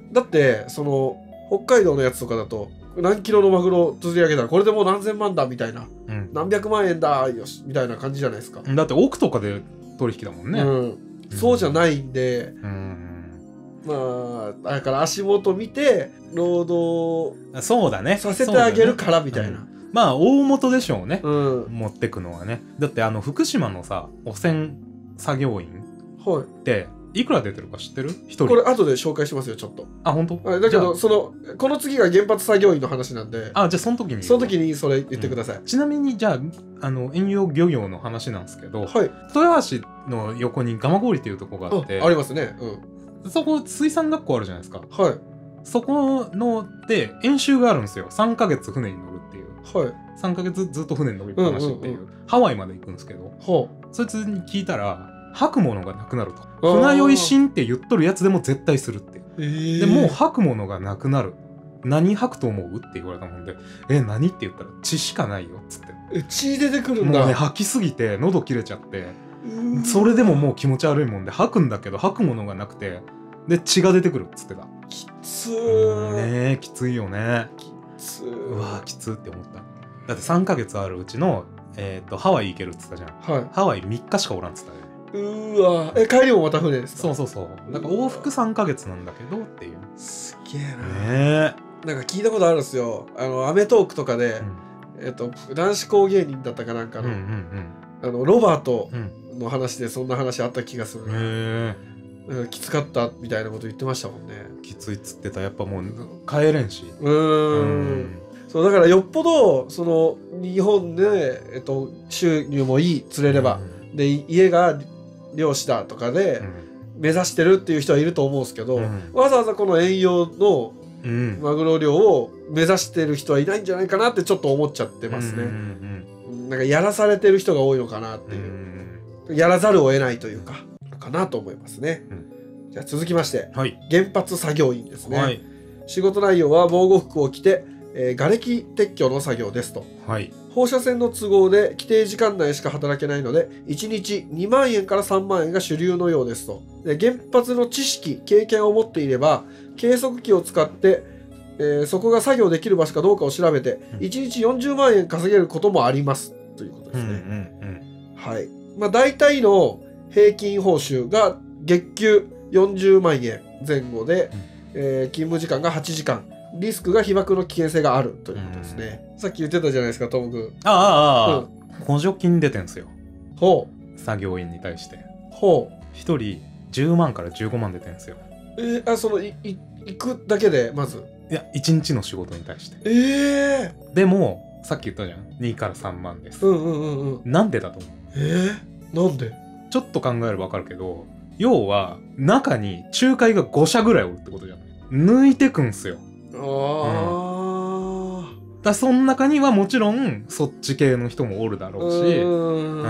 だってその北海道のやつとかだと何キロのマグロ釣り上げたらこれでもう何千万だみたいな、うん、何百万円だよしみたいな感じじゃないですか。 だって奥とかで取引だもんね、うんうん、そうじゃないんで、うん、まあだから足元見て労働そうだねさせてあげるからみたいな、ね、うん、 まあ大元でしょうね、うん、持ってくのはね。だってあの福島のさ汚染作業員って、はい、 いくら出てるか知ってる？ひとり。 これ後で紹介しますよちょっと。 あ、本当？ だけどそのこの次が原発作業員の話なんで。 あ、じゃあその時にその時にそれ言ってください。 うん、ちなみにじゃああの遠洋漁業の話なんですけど、 はい、 豊橋の横に蒲郡っていうとこがあって、 あ、ありますね。 うん、そこ水産学校あるじゃないですか。 はい。 そこので演習があるんですよ。さんかげつ船に乗るっていう。 はい。 さんかげつずっと船に乗りっぱなしっていう、うんうんうん、ハワイまで行くんですけど、 はあ、 そいつに聞いたら吐くものがなくなると。船酔いしんって言っとるやつでも絶対するって。 えー、 でもう吐くものがなくなる。何吐くと思うって言われたもんで、え、何って言ったら血しかないよっつって。 え、血出てくるんだ。 もうね、吐きすぎて喉切れちゃって、それでももう気持ち悪いもんで吐くんだけど吐くものがなくて、で血が出てくるっつってた。 きつー。 ねえ、きついよね。 きつー。 うわー、きつーって思った。だってさんかげつあるうちの、えー、とハワイ行けるっつったじゃん、はい、ハワイみっかしかおらんっつったよね。 うわ、え、帰りもまた船ですか？ そうそうそう。だから往復さんかげつなんだけどっていう。 すげえな。 ねえ。なんか聞いたことあるんですよ。あのアメトーークとかで、うん、えっと男子校芸人だったかなんかの、うんうんうん、あのロバートの話でそんな話あった気がするな。へえ。きつかったみたいなこと言ってましたもんね。 きついっつってた。やっぱもう帰れんし。 うーん。そうだからよっぽどその日本で、えっと、収入もいい釣れれば、うん、で家が漁師だとかで目指してるっていう人はいると思うんですけど、うん、わざわざこの遠洋のマグロ漁を目指してる人はいないんじゃないかなってちょっと思っちゃってますね。うんうんうん、なんかやらされてる人が多いのかなっていう、うん、やらざるを得ないというかかなと思いますね。うん、じゃあ続きまして、はい、原発作業員ですね。はい、仕事内容は防護服を着てえー、瓦礫撤去の作業ですと、はい、放射線の都合で規定時間内しか働けないのでいちにちにまんえんからさんまんえんが主流のようですと。で原発の知識経験を持っていれば計測器を使って、えー、そこが作業できる場所かどうかを調べて、うん、いちにちよんじゅうまんえん稼げることもありますということですね。うんうんうん、はい。まあ、大体の平均報酬が月給よんじゅうまんえんぜん後で、うん、えー、勤務時間がはちじかん、リスクが被爆の危険性があるということですね。うん、さっき言ってたじゃないですか、トム君。 ああ、ああ、うん、補助金出てんすよ。 ほう。作業員に対して。 ほう。 ひとりじゅうまんからじゅうごまん出てんすよ。 えー、あ、その、い、い、行くだけで、まず。 いや、いちにちの仕事に対して。 ええー。でも、さっき言ったじゃん。にからさんまんです。 うんうんうんうん。 なんでだと思う？ えー、なんで？ ちょっと考えればわかるけど、要は、中に仲介がごしゃぐらいおるってことじゃない。抜いてくんすよ。ああ、うん、だその中にはもちろんそっち系の人もおるだろうし、うん、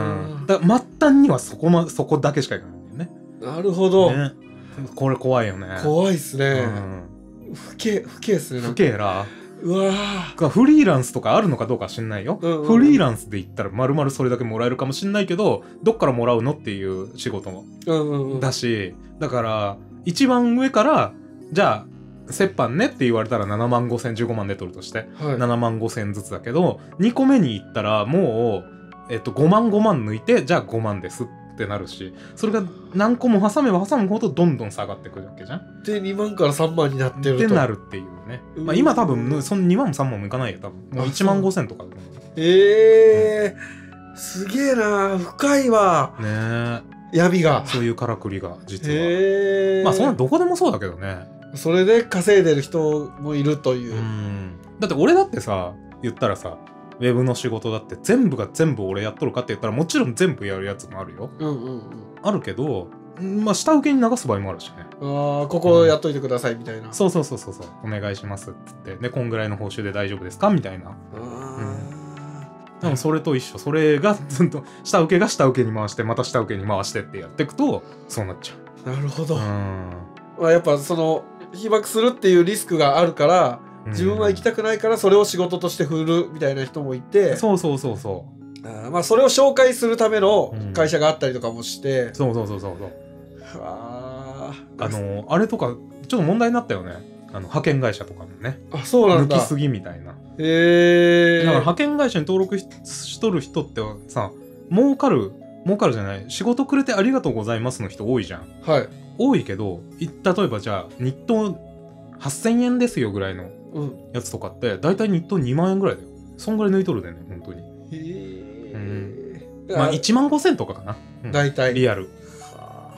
だ末端にはそこ、ま、そこだけしかいかないんだよね。 なるほど、 ね、これ怖いよね。 怖いっすね。うん、不敬不敬っすね。 不敬ら。 うわー、フリーランスとかあるのかどうか知んないよ、うんうんうん、フリーランスで言ったら丸々それだけもらえるかもしんないけど、どっからもらうのっていう仕事も、うんうんうん、だし、だから一番上からじゃあ折半ねって言われたらななまんごせんじゅうごまんで取るとして、はい、ななまんごせんずつだけど、にこめに行ったらもう、えっと、ごまんごまん抜いてじゃあごまんですってなるし、それが何個も挟めば挟むほどどんどん下がってくるわけじゃん。 でにまんからさんまんになってるとってなるっていうね。まあ、今多分そのにまんもさんまんもいかないよ多分。もういちまんごせんとか。 ええー、すげえな、深いわねえ、闇が。 そういうからくりが実は、えー、まあそんなどこでもそうだけどね。 それで稼いでる人もいるという。うん、 だって俺だってさ、言ったらさ、ウェブの仕事だって全部が全部俺やっとるかって言ったらもちろん全部やるやつもあるよ。うんうんうん、あるけど、まあ下請けに流す場合もあるしね。 ああ、ここやっといてくださいみたいな。うん、 そうそうそうそうそう、お願いしますって言って、でこんぐらいの報酬で大丈夫ですかみたいな。ああ、うん、でもそれと一緒、それがずっと下請けが下請けに回してまた下請けに回してってやっていくとそうなっちゃう。なるほど。うん、まあ、やっぱその被爆するっていうリスクがあるから自分は行きたくないからそれを仕事として振るみたいな人もいて、 うん、そうそうそうそう、 あ、まあそれを紹介するための会社があったりとかもして、うん、 そうそうそうそうそう、ああのあれとかちょっと問題になったよね、あの派遣会社とかもね。 あ、そうなんだ。 抜きすぎみたいな。 へえ。 だから派遣会社に登録 し, しとる人ってさ、儲かる儲かるじゃない、仕事くれてありがとうございますの人多いじゃん。 はい。 多いけど、例えばじゃあ日当はっせんえんですよぐらいのやつとかって、だいたい日当にまんえんぐらいだよ。そんぐらい抜いとるでね、本当に。へえ、うん。まあいちまんごせんとかかな。 だいたい。 リアル。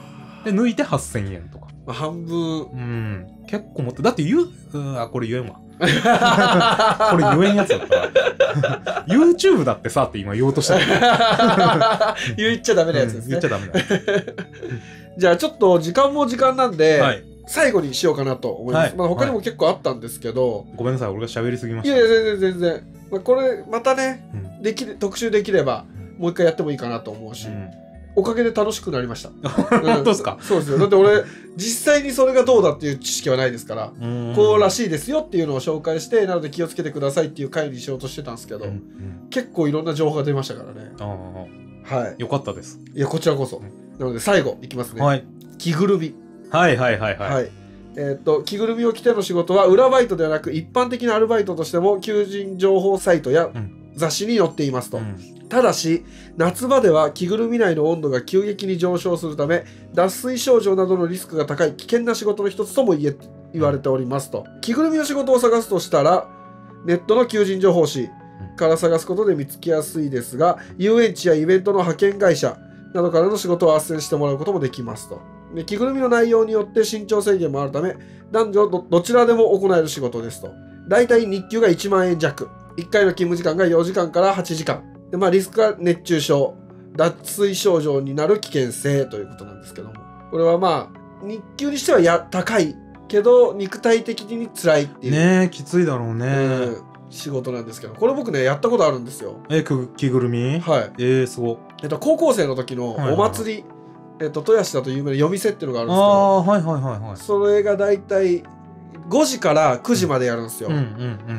で抜いてはっせんえんとか、 まあ、半分うん結構持ってだって言う、うん、あこれ言えんわこれ言えんやつだったわYouTube だってさって今言おうとした言っちゃダメなやつですね、 うん、言っちゃダメなやつじゃあちょっと時間も時間なんで、はい、最後にしようかなと思います、はい、まあ他にも結構あったんですけど、はい、 ごめんなさい俺が喋りすぎました。 いやいや全然全然、まあ、これまたね、うん、でき特集できればもう一回やってもいいかなと思うし、うん、おかげで楽しくなりました。 本当ですか？ そうですよ。だって俺実際にそれがどうだっていう知識はないですから、こうらしいですよっていうのを紹介して、なので気をつけてくださいっていう回にしようとしてたんですけど、うんうん、結構いろんな情報が出ましたからね。はい。 よかったです。 いやこちらこそ。なので最後いきますね。はい。着ぐるみ。 はいはいはいはい。はい、 えっと着ぐるみを着ての仕事は裏バイトではなく一般的なアルバイトとしても求人情報サイトや雑誌に載っていますと。うん、ただし夏場では着ぐるみ内の温度が急激に上昇するため脱水症状などのリスクが高い危険な仕事の一つとも言え言われておりますと。着ぐるみの仕事を探すとしたらネットの求人情報誌から探すことで見つけやすいですが、遊園地やイベントの派遣会社などからの仕事を斡旋してもらうこともできますと。で着ぐるみの内容によって身長制限もあるため男女 ど, どちらでも行える仕事ですと。だいたい日給がいちまんえん弱、いっかいの勤務時間がよじかんからはちじかんで、まあ、リスクが熱中症、脱水症状になる危険性ということなんですけども、これはまあ日給にしてはや高いけど肉体的に辛いっていうねえきついだろうね、うん、 仕事なんですけど、これ僕ねやったことあるんですよ。 え着ぐるみ？ はい。 えー、すご。 えっと高校生の時のお祭り、はいはい、えっと豊橋だと有名な夜店っていうのがあるんですけど、 あーはいはいはいはい。 それがだいたいごじからくじまでやるんですよ。うんうんうん、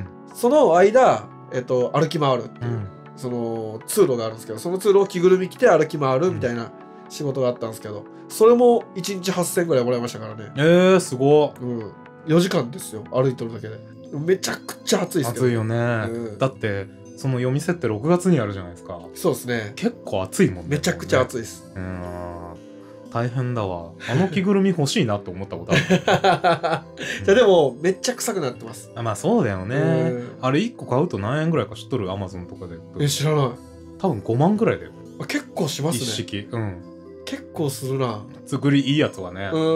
その間、えっと、歩き回るっていう、うん、その通路があるんですけど、その通路を着ぐるみ着て歩き回るみたいな仕事があったんですけど、それもいちにちはっせんえんぐらいもらいましたからね。 えー、すごい、 うん、よじかんですよ歩いてるだけで。めちゃくちゃ暑いですけど、 暑いよね、うん、だってその夜店ってろくがつにあるじゃないですか。 そうですね、結構暑いもんね。 めちゃくちゃ暑いです。 うん、大変だわ。あの着ぐるみ欲しいなって思ったことある。 じゃあでもめっちゃ臭くなってます。 あまあそうだよね。あれいっこ買うと何円ぐらいか知っとる？アマゾンとかで。 え知らない。 多分ごまんぐらいだよ。 あ結構しますね。 一式。うん。 結構するな。 作りいいやつはね。 うん。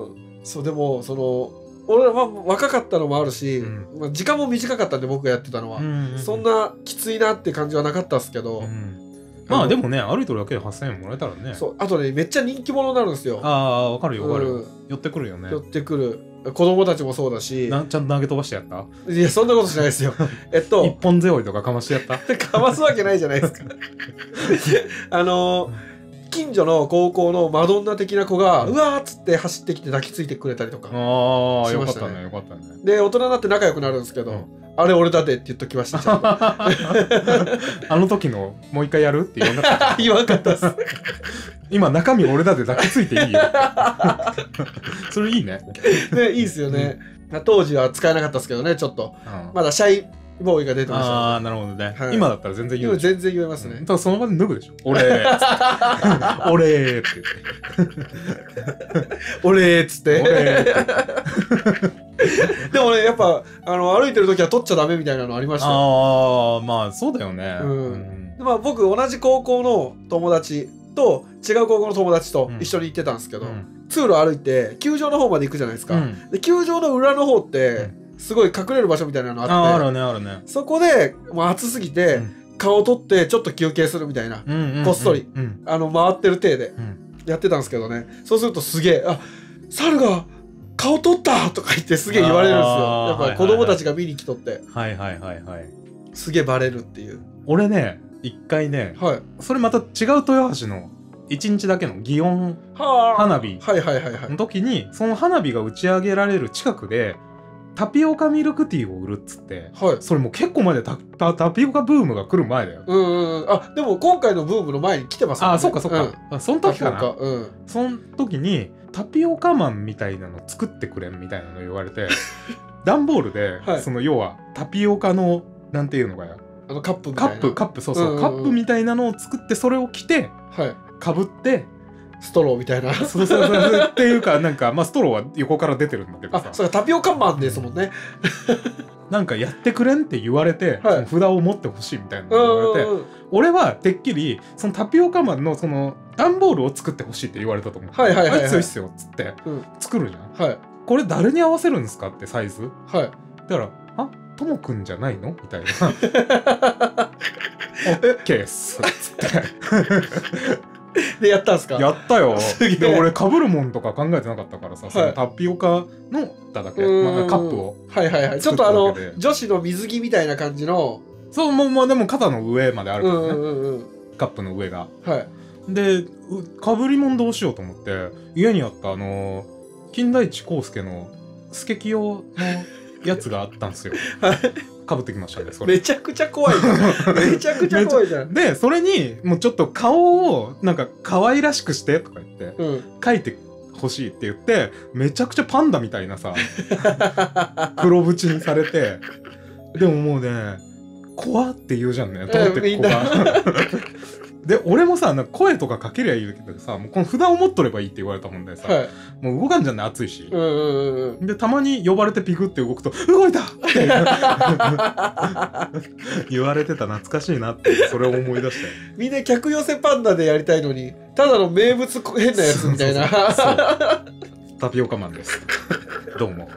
うんそうでもその俺はまあ若かったのもあるし、うんまあ、時間も短かったんで僕がやってたのは、うんうんうん、そんなきついなって感じはなかったっすけど。うんまあでもね歩いてるだけではっせんえんもらえたらね。 そうあとねめっちゃ人気者になるんですよ。 ああわかるよわかるよ、うん、寄ってくるよね。 寄ってくる子供たちもそうだし。 なんちゃんと投げ飛ばしてやった？ いやそんなことしないですよ。えっと一本背負いとかかましてやった？ かますわけないじゃないですか。あの近所の高校のマドンナ的な子が、うん、うわーっつって走ってきて抱きついてくれたりとかしましたね。 ああよかったねよかったね。 で大人になって仲良くなるんですけど、うんあれ俺だでって言っときました。 あの時のもう一回やるって言わなかった。 言わなかったっす。 今中身俺だで抱きついていいよ。それいいね。 ねいいですよね、うん。当時は使えなかったですけどねちょっと、うん、まだシャイボーイが出てました、ね。 ああなるほどね、はい。今だったら全然言う。 今全然言えますね。 うん、ただその場で脱ぐでしょ。俺ー。俺ーって言って。 俺ーっつって。俺ーって。でもねやっぱあの歩いてる時は取っちゃダメみたいなのありましたよ。 ああまあそうだよね、うんうん、 でまあ僕同じ高校の友達と違う高校の友達と一緒に行ってたんですけど、うん、通路歩いて球場の方まで行くじゃないですか、うん、で球場の裏の方ってすごい隠れる場所みたいなのあって、 ああるねあるね。 そこでもう暑すぎて、うん、顔を取ってちょっと休憩するみたいな、うんうんうん、こっそり、うん、あの回ってる体でやってたんですけどね、そうするとすげえあ猿が顔取ったとか言ってすげえ言われるんですよ。やっぱ子供たちが見に来とってはいはいはいはいすげえバレるっていう。 俺ね一回ね、はい、それまた違う豊橋のいちにちだけの祇園花火の時にその花火が打ち上げられる近くでタピオカミルクティーを売るっつって、はい、それもう結構前で タ, タ, タピオカブームが来る前だよ。 うんうん、あでも今回のブームの前に来てますもんね。あそっかそっか、うん、その時かな、うん、その時にタピオカマンみたいなの作ってくれんみたいなの言われて段ボールで、はい、その要はタピオカのなんていうのかよあのカップみたいなカップカップそうそう、うんうんうん、カップみたいなのを作ってそれを着て、はい、かぶってストローみたいな。 そうそうそうっていうかなんかまあストローは横から出てるんだけどさ、 あ、それタピオカマンですもんね。 なんかやってくれんって言われて、はい、その札を持ってほしいみたいなの言われて、俺はてっきりそのタピオカマンのその段ボールを作ってほしいって言われたと思う。 はいはいはい、はい、 あいついいっすよっつって、うん、作るじゃん、はい、これ誰に合わせるんですかってサイズ、はい、だからあともくんじゃないのみたいなオッケーっすっつってでやったんすか。 やったよ。で俺かぶるもんとか考えてなかったからさ、はい、そのタピオカのだだけ、まあ、カップをはいはいはいちょっとあの女子の水着みたいな感じのそうもう、まあ、でも肩の上まであるからね、うんうんうん、カップの上が、はい、でかぶりもんどうしようと思って家にあったあの金田一耕助のスケキヨのやつがあったんですよ。はいかぶってきましたね。それめちゃくちゃ怖いじゃん。めちゃくちゃ怖いじゃん。 でそれにもうちょっと顔をなんか可愛らしくしてとか言って、うん、描いてほしいって言ってめちゃくちゃパンダみたいなさ黒縁にされて、でももうね怖って言うじゃんね通って子が。で俺もさなんか声とかかけりゃいいけどさもうこの札を持っとればいいって言われたもんでさ、はい、もう動かんじゃんね暑いし、うんうんうん、でたまに呼ばれてピクって動くと動いたって言われてた懐かしいなってそれを思い出したよ。 みんな客寄せパンダでやりたいのにただの名物変なやつみたいな。 タピオカマンですどうも。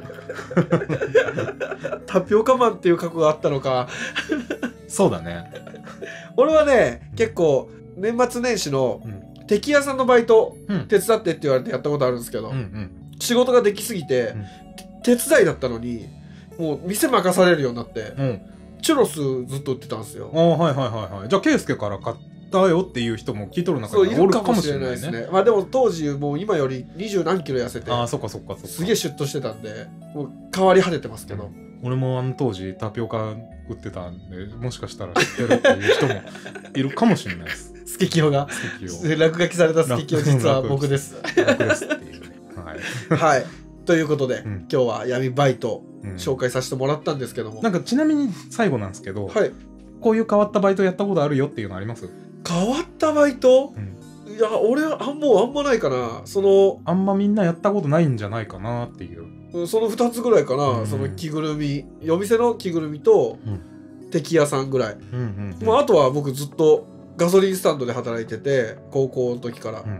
タピオカマンっていう過去があったのか。 そうだね。 俺はね結構年末年始の敵屋さんのバイト手伝ってって言われてやったことあるんですけど、うんうん、仕事ができすぎて、うん、手伝いだったのにもう店任されるようになって、うん、チュロスずっと売ってたんですよ。 ああはいはいはいはい。じゃあケイスケから買ったよっていう人も聞いとる中におるかもしれないですね。まあでも当時もう今より二十何キロ痩せて、 ああそっかそっかそっか。 すげえシュッとしてたんでもう変わり果ててますけど。うん俺もあの当時タピオカ売ってたんでもしかしたら知ってるっていう人もいるかもしれないです。 スケキヨが落書きされたスケキヨ実は僕です。僕ですっていうね。はい。はい。ということで、うん、今日は闇バイト紹介させてもらったんですけども、うん、 なんかちなみに最後なんですけど、はい、こういう変わったバイトやったことあるよっていうのあります？ 変わったバイト？うん、いや俺はあもうあんまないかな。そのあんまみんなやったことないんじゃないかなっていう。 そのふたつぐらいかな、うん、その着ぐるみ夜店の着ぐるみと、うん、敵屋さんぐらい、うんうんうん、まあ、あとは僕ずっとガソリンスタンドで働いてて高校の時から、うん、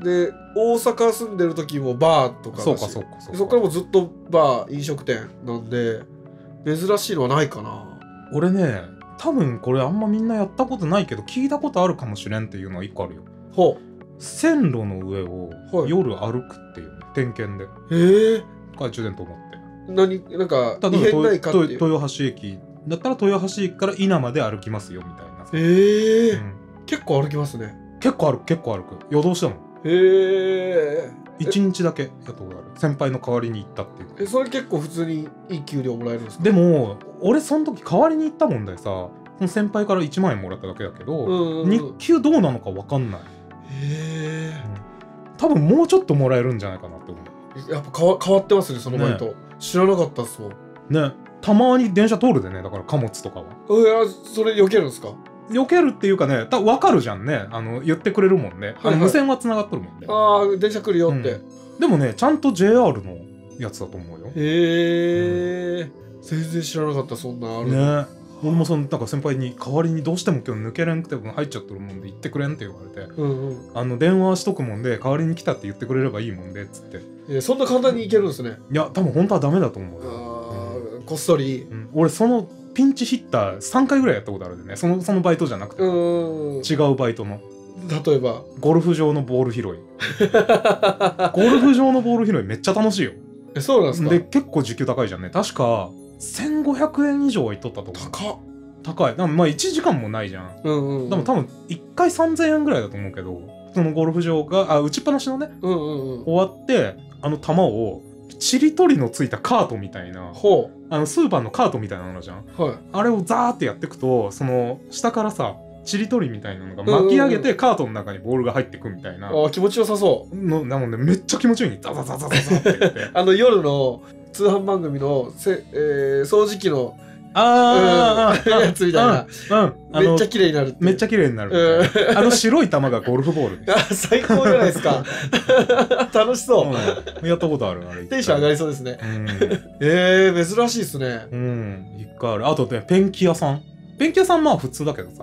で大阪住んでる時もバーとかだしそうかそうかそうかそっからもずっとバー飲食店なんで珍しいのはないかな。 俺ね多分これあんまみんなやったことないけど聞いたことあるかもしれんっていうのはいっこあるよ。ほう線路の上を夜歩くっていう、ね、点検で。へえ懐中電灯持って何なんか異変ないかっていう。 豊橋駅だったら豊橋駅から稲まで歩きますよみたいな。 へえ、うん、結構歩きますね。 結構歩く結構歩く夜通しだもん。へえ一日だけやったことある。先輩の代わりに行ったっていう。 えそれ結構普通にいい給料もらえるんですか？ でも俺その時代わりに行ったもんでさその先輩からいちまんえんもらっただけだけど、うんうんうん、日給どうなのか分かんない。へえ、うん、多分もうちょっともらえるんじゃないかなって思う。 やっぱ変 わ, 変わってますねそのバイト、ね、知らなかったっすもんね。たまに電車通るでねだから貨物とかは。 いやそれ避けるんですか？ 避けるっていうかねた分かるじゃんねあの言ってくれるもんね、はいはい、あの無線はつながっとるもんね。 ああ電車来るよって、 うん、でもねちゃんと ジェイアール のやつだと思うよ。へえ、うん、全然知らなかったそんなあるね。俺もそのなんか先輩に代わりにどうしても今日抜けれんくて入っちゃってるもんで行ってくれんって言われて、うんうん、あの電話しとくもんで代わりに来たって言ってくれればいいもんでっつって。 いやそんな簡単に行けるんですね。 いや多分本当はダメだと思う。 あ、うん、こっそり、 うん、俺そのピンチヒッターさんかいぐらいやったことあるんでね。そのそのバイトじゃなくてうん違うバイトの。 例えばゴルフ場のボール拾いゴルフ場のボール拾いめっちゃ楽しいよ。 えそうなんですか？ で結構時給高いじゃんね。確かせんごひゃくえん以上はいっとったと思う。 高っ。 高い。なんかまあいちじかんもないじゃん。うんうんうん、でも多分いっかいさんぜんえんぐらいだと思うけどそのゴルフ場があ打ちっぱなしのね、うんうんうん、終わってあの球をちりとりのついたカートみたいなほうあのスーパーのカートみたいなのじゃん、はい、あれをザーってやっていくとその下からさちりとりみたいなのが巻き上げてカートの中にボールが入ってくみたいな、 あ気持ちよさそうのなのでめっちゃ気持ちいいにザザザザザザって言ってあの夜の通販番組のせ、えー、掃除機のああやつみたいな、 うん、 めっちゃ綺麗になる。 めっちゃ綺麗になる。あの白い玉がゴルフボールです。 最高じゃないですか。楽しそう。 やったことある。あれテンション上がりそうですね。ええ、珍しいですね。 うん、一回ある。あとね、ペンキ屋さん。ペンキ屋さんまあ普通だけどさ。 うん、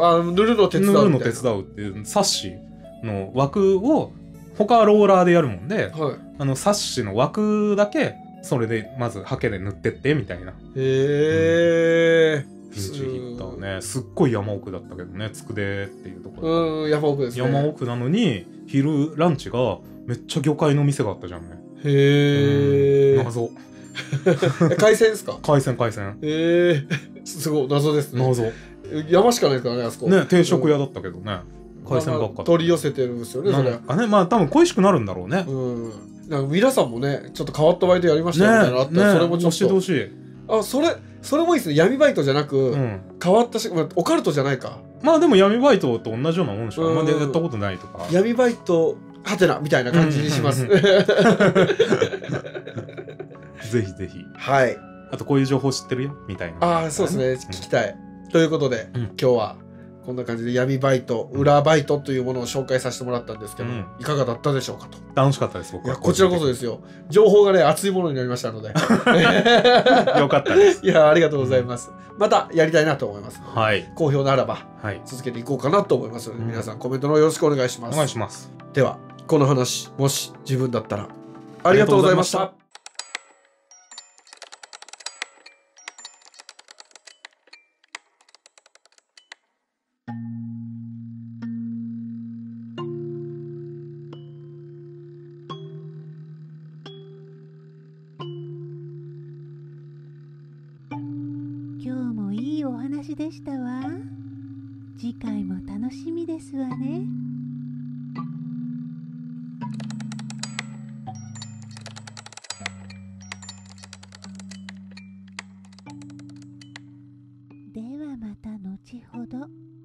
あ、塗るの手伝う。 塗るの手伝うっていうサッシの枠を他はローラーでやるもんで、はい、あのサッシの枠だけそれでまずハケで塗ってってみたいな。へえ。 ピンチヒッターね、すっごい山奥だったけどね、つくでっていうところ。うん、山奥ですね。 山奥なのに昼ランチがめっちゃ魚介の店があったじゃんね。 へえ。 謎。 海鮮ですか？ 海鮮海鮮。 へえ。すごい謎ですね。 謎。 山しかないですからね、あそこ。 ね、定食屋だったけどね。海鮮ばっか。 取り寄せてるんですよね、それ。 あね、まあ多分恋しくなるんだろうね。 うん。なんか皆さんもね、ちょっと変わったバイトやりましたみたいなのあったら、それもちょっと。 教えてほしい。 あ、それ、それもいいですね。闇バイトじゃなく、変わったし、オカルトじゃないか。 まあでも闇バイトと同じようなもんでしょ。あんまりやったことないとか。 闇バイト、はてな、みたいな感じにします。ぜひぜひ。 はい。 あとこういう情報知ってるよみたいな。 ああ、そうですね。聞きたい。ということで、今日はこんな感じで闇バイト、裏バイトというものを紹介させてもらったんですけど、いかがだったでしょうかと。 楽しかったです、僕は。 いや、こちらこそですよ。情報がね、熱いものになりましたので。 よかったです。 いや、ありがとうございます。またやりたいなと思います。 はい。 好評ならば、続けていこうかなと思いますので、皆さんコメントのよろしくお願いします。 お願いします。 では、この話、もし自分だったら、ありがとうございました。 今日もいいお話でしたわ。次回も楽しみですわね。ではまた後ほど。